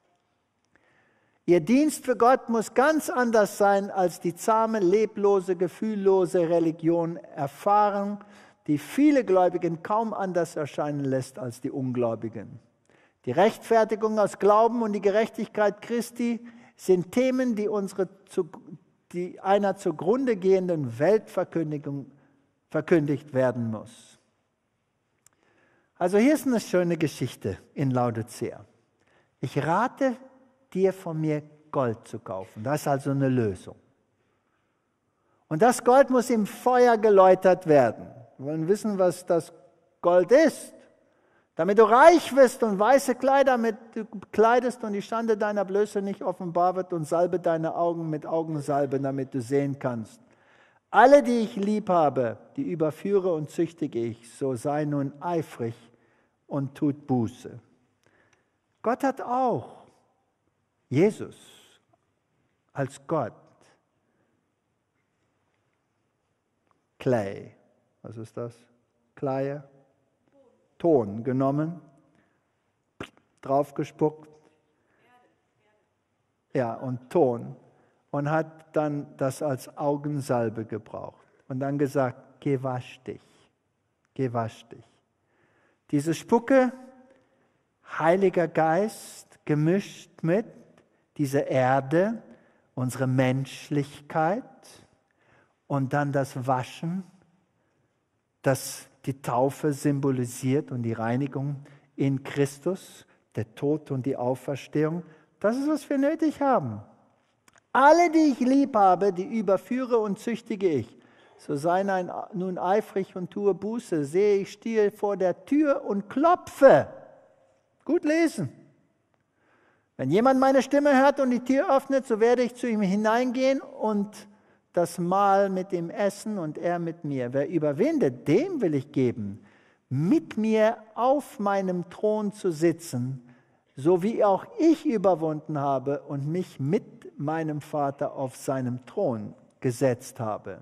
Ihr Dienst für Gott muss ganz anders sein als die zahme, leblose, gefühllose Religion erfahren, die viele Gläubigen kaum anders erscheinen lässt als die Ungläubigen. Die Rechtfertigung aus Glauben und die Gerechtigkeit Christi sind Themen, die, unsere, die einer zugrunde gehenden Weltverkündigung verkündigt werden muss. Also hier ist eine schöne Geschichte in Laodicea. Ich rate dir von mir Gold zu kaufen. Das ist also eine Lösung. Und das Gold muss im Feuer geläutert werden. Wir wollen wissen, was das Gold ist. Damit du reich wirst und weiße Kleider damit du kleidest und die Schande deiner Blöße nicht offenbar wird und salbe deine Augen mit Augensalbe, damit du sehen kannst. Alle, die ich lieb habe, die überführe und züchtige ich, so sei nun eifrig und tut Buße. Gott hat auch Jesus als Gott, Clay, was ist das? Kleie, Ton genommen, draufgespuckt, ja, und Ton, und hat dann das als Augensalbe gebraucht und dann gesagt, geh wasch dich, geh wasch dich. Diese Spucke, Heiliger Geist, gemischt mit dieser Erde, unsere Menschlichkeit und dann das Waschen, das die Taufe symbolisiert und die Reinigung in Christus, der Tod und die Auferstehung. Das ist, was wir nötig haben. Alle, die ich lieb habe, die überführe und züchtige ich. So sei nun eifrig und tue Buße. Sehe, ich stehe vor der Tür und klopfe. Gut lesen. Wenn jemand meine Stimme hört und die Tür öffnet, so werde ich zu ihm hineingehen und das Mahl mit ihm essen und er mit mir. Wer überwindet, dem will ich geben, mit mir auf meinem Thron zu sitzen, so wie auch ich überwunden habe und mich mit meinem Vater auf seinem Thron gesetzt habe.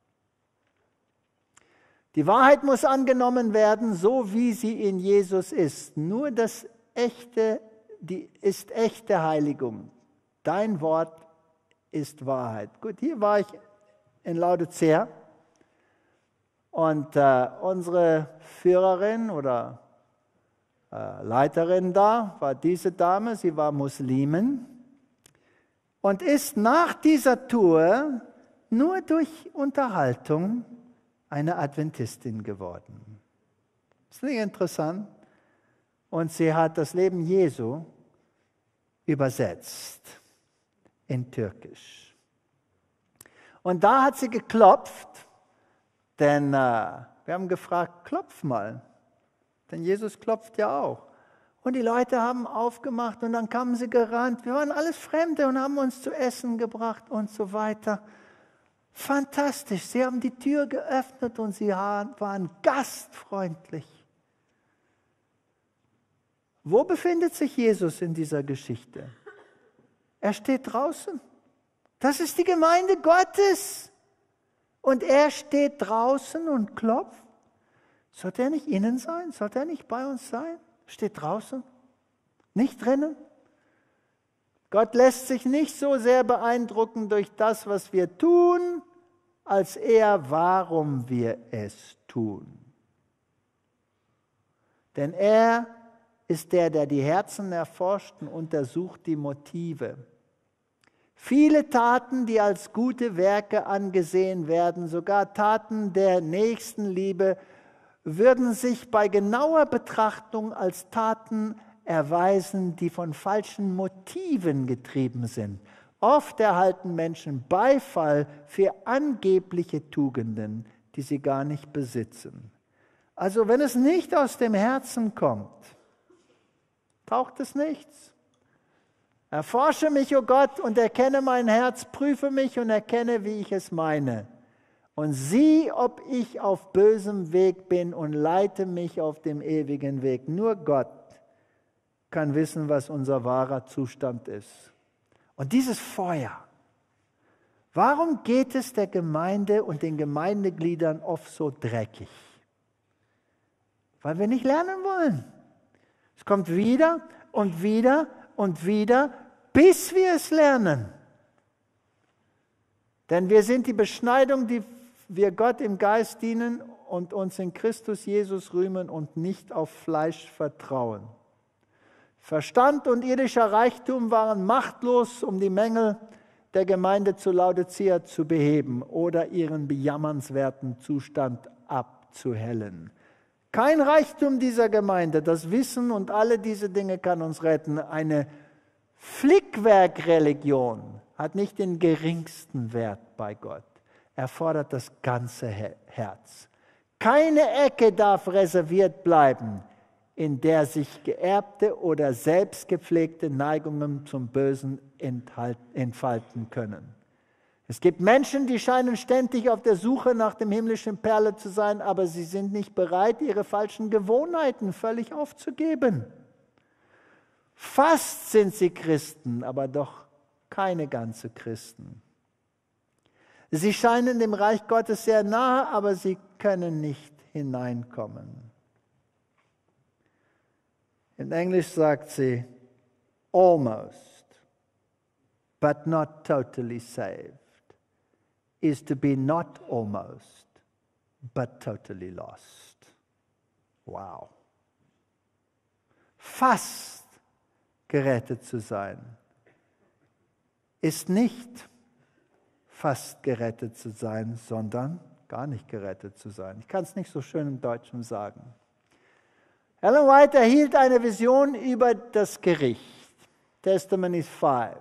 Die Wahrheit muss angenommen werden, so wie sie in Jesus ist. Nur das echte, die ist echte Heiligung. Dein Wort ist Wahrheit. Gut, hier war ich in Laodicea und äh, unsere Führerin oder äh, Leiterin da, war diese Dame, sie war Muslimin und ist nach dieser Tour nur durch Unterhaltung eine Adventistin geworden. Ist nicht interessant? Und sie hat das Leben Jesu übersetzt in Türkisch. Und da hat sie geklopft, denn äh, wir haben gefragt, klopf mal, denn Jesus klopft ja auch. Und die Leute haben aufgemacht und dann kamen sie gerannt. Wir waren alles Fremde und haben uns zu essen gebracht und so weiter. Fantastisch, sie haben die Tür geöffnet und sie waren gastfreundlich. Wo befindet sich Jesus in dieser Geschichte? Er steht draußen. Das ist die Gemeinde Gottes. Und er steht draußen und klopft. Sollte er nicht innen sein? Sollte er nicht bei uns sein? Steht draußen, nicht drinnen. Gott lässt sich nicht so sehr beeindrucken durch das, was wir tun, als eher, warum wir es tun. Denn er ist der, der die Herzen erforscht und untersucht die Motive. Viele Taten, die als gute Werke angesehen werden, sogar Taten der Nächstenliebe, würden sich bei genauer Betrachtung als Taten erweisen, die von falschen Motiven getrieben sind. Oft erhalten Menschen Beifall für angebliche Tugenden, die sie gar nicht besitzen. Also wenn es nicht aus dem Herzen kommt, taucht es nichts. Erforsche mich, o oh Gott, und erkenne mein Herz, prüfe mich und erkenne, wie ich es meine. Und sieh, ob ich auf bösem Weg bin und leite mich auf dem ewigen Weg. Nur Gott kann wissen, was unser wahrer Zustand ist. Und dieses Feuer, warum geht es der Gemeinde und den Gemeindegliedern oft so dreckig? Weil wir nicht lernen wollen. Es kommt wieder und wieder und wieder, bis wir es lernen. Denn wir sind die Beschneidung, die wir Gott im Geist dienen und uns in Christus Jesus rühmen und nicht auf Fleisch vertrauen. Verstand und irdischer Reichtum waren machtlos, um die Mängel der Gemeinde zu Laodicea zu beheben oder ihren bejammernswerten Zustand abzuhellen. Kein Reichtum dieser Gemeinde, das Wissen und alle diese Dinge kann uns retten. Eine Flickwerkreligion hat nicht den geringsten Wert bei Gott. Er fordert das ganze Herz. Keine Ecke darf reserviert bleiben, in der sich geerbte oder selbst gepflegte Neigungen zum Bösen entfalten können. Es gibt Menschen, die scheinen ständig auf der Suche nach dem himmlischen Perle zu sein, aber sie sind nicht bereit, ihre falschen Gewohnheiten völlig aufzugeben. Fast sind sie Christen, aber doch keine ganze Christen. Sie scheinen dem Reich Gottes sehr nahe, aber sie können nicht hineinkommen. In Englisch sagt sie, almost, but not totally saved, is to be not almost, but totally lost. Wow. Fast gerettet zu sein, ist nicht fast gerettet zu sein, sondern gar nicht gerettet zu sein. Ich kann es nicht so schön im Deutschen sagen. Ellen White erhielt eine Vision über das Gericht, Testimonies fünf,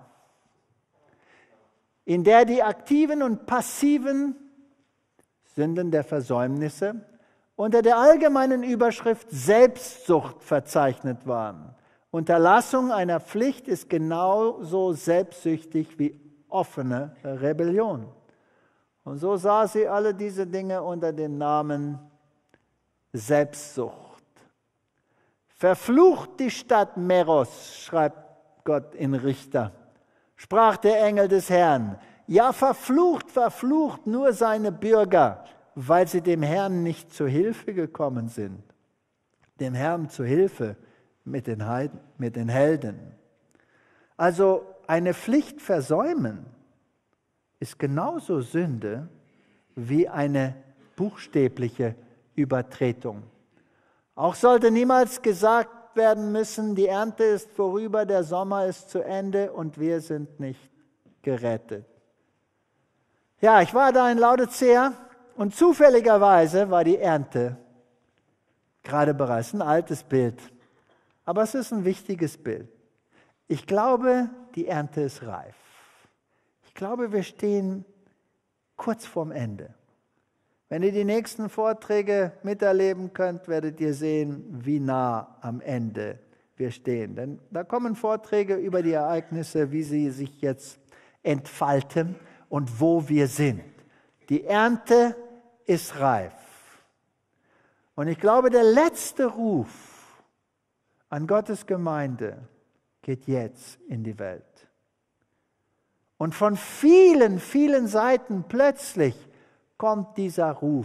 in der die aktiven und passiven Sünden der Versäumnisse unter der allgemeinen Überschrift Selbstsucht verzeichnet waren. Unterlassung einer Pflicht ist genauso selbstsüchtig wie offene Rebellion. Und so sah sie alle diese Dinge unter dem Namen Selbstsucht. Verflucht die Stadt Meros, schreibt Gott in Richter, sprach der Engel des Herrn. Ja, verflucht, verflucht nur seine Bürger, weil sie dem Herrn nicht zu Hilfe gekommen sind. Dem Herrn zu Hilfe mit den, Heiden, mit den Helden. Also eine Pflicht versäumen ist genauso Sünde wie eine buchstäbliche Übertretung. Auch sollte niemals gesagt gemacht werden müssen. Die Ernte ist vorüber, der Sommer ist zu Ende und wir sind nicht gerettet. Ja, ich war da in Laodicea und zufälligerweise war die Ernte gerade bereits ein altes Bild. Aber es ist ein wichtiges Bild. Ich glaube, die Ernte ist reif. Ich glaube, wir stehen kurz vorm Ende. Wenn ihr die nächsten Vorträge miterleben könnt, werdet ihr sehen, wie nah am Ende wir stehen. Denn da kommen Vorträge über die Ereignisse, wie sie sich jetzt entfalten und wo wir sind. Die Ernte ist reif. Und ich glaube, der letzte Ruf an Gottes Gemeinde geht jetzt in die Welt. Und von vielen, vielen Seiten plötzlich kommt dieser Ruf.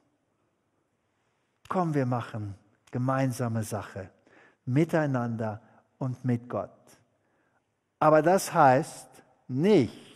Komm, wir machen gemeinsame Sache, miteinander und mit Gott. Aber das heißt nicht,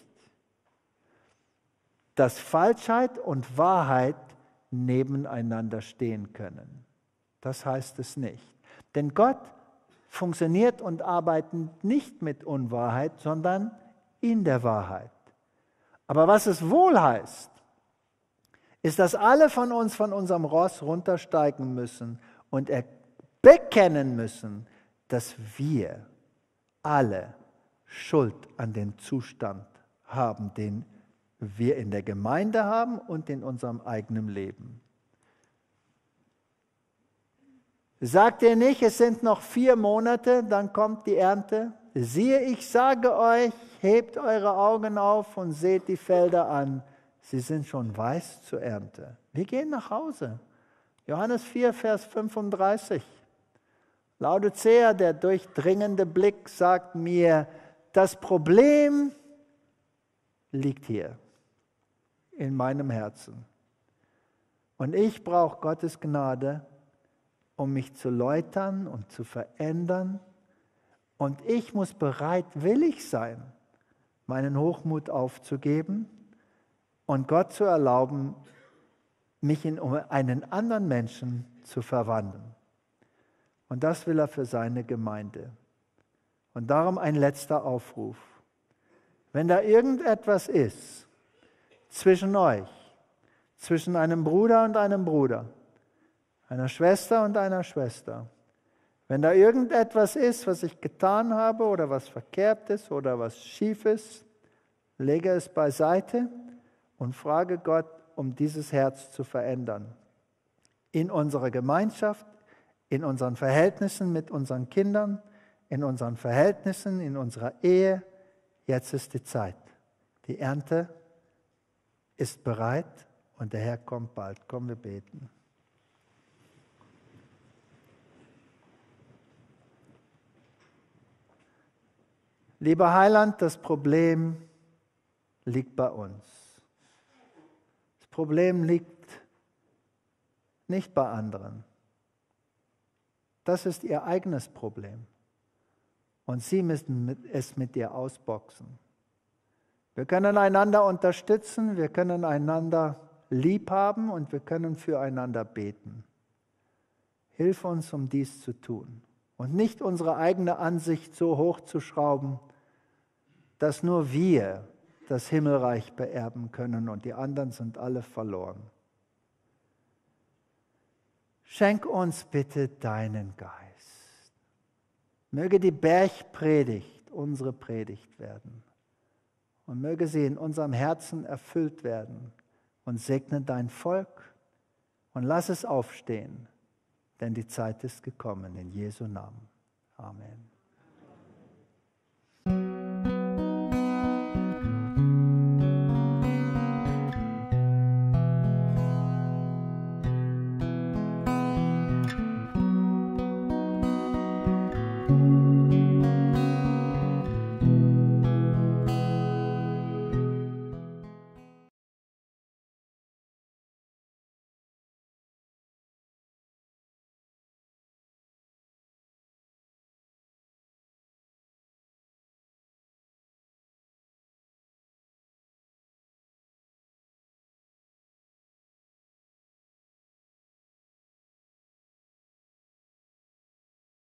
dass Falschheit und Wahrheit nebeneinander stehen können. Das heißt es nicht. Denn Gott funktioniert und arbeitet nicht mit Unwahrheit, sondern in der Wahrheit. Aber was es wohl heißt, ist, dass alle von uns von unserem Ross runtersteigen müssen und bekennen müssen, dass wir alle Schuld an dem Zustand haben, den wir in der Gemeinde haben und in unserem eigenen Leben. Sagt ihr nicht, es sind noch vier Monate, dann kommt die Ernte? Siehe, ich sage euch, hebt eure Augen auf und seht die Felder an. Sie sind schon weiß zur Ernte. Wir gehen nach Hause. Johannes vier, Vers fünfunddreißig. Laodicea, der durchdringende Blick, sagt mir, das Problem liegt hier in meinem Herzen. Und ich brauche Gottes Gnade, um mich zu läutern und zu verändern. Und ich muss bereitwillig sein, meinen Hochmut aufzugeben und Gott zu erlauben, mich in einen anderen Menschen zu verwandeln. Und das will er für seine Gemeinde. Und darum ein letzter Aufruf. Wenn da irgendetwas ist zwischen euch, zwischen einem Bruder und einem Bruder, einer Schwester und einer Schwester, wenn da irgendetwas ist, was ich getan habe oder was verkehrt ist oder was schief ist, lege es beiseite und frage Gott, um dieses Herz zu verändern. In unserer Gemeinschaft, in unseren Verhältnissen mit unseren Kindern, in unseren Verhältnissen, in unserer Ehe. Jetzt ist die Zeit. Die Ernte ist bereit und der Herr kommt bald. Komm, wir beten. Lieber Heiland, das Problem liegt bei uns. Das Problem liegt nicht bei anderen. Das ist ihr eigenes Problem. Und sie müssen es mit dir ausboxen. Wir können einander unterstützen, wir können einander lieb haben und wir können füreinander beten. Hilf uns, um dies zu tun. Und nicht unsere eigene Ansicht so hochzuschrauben, dass nur wir das Himmelreich beerben können und die anderen sind alle verloren. Schenk uns bitte deinen Geist. Möge die Bergpredigt unsere Predigt werden und möge sie in unserem Herzen erfüllt werden und segne dein Volk und lass es aufstehen, denn die Zeit ist gekommen. In Jesu Namen. Amen.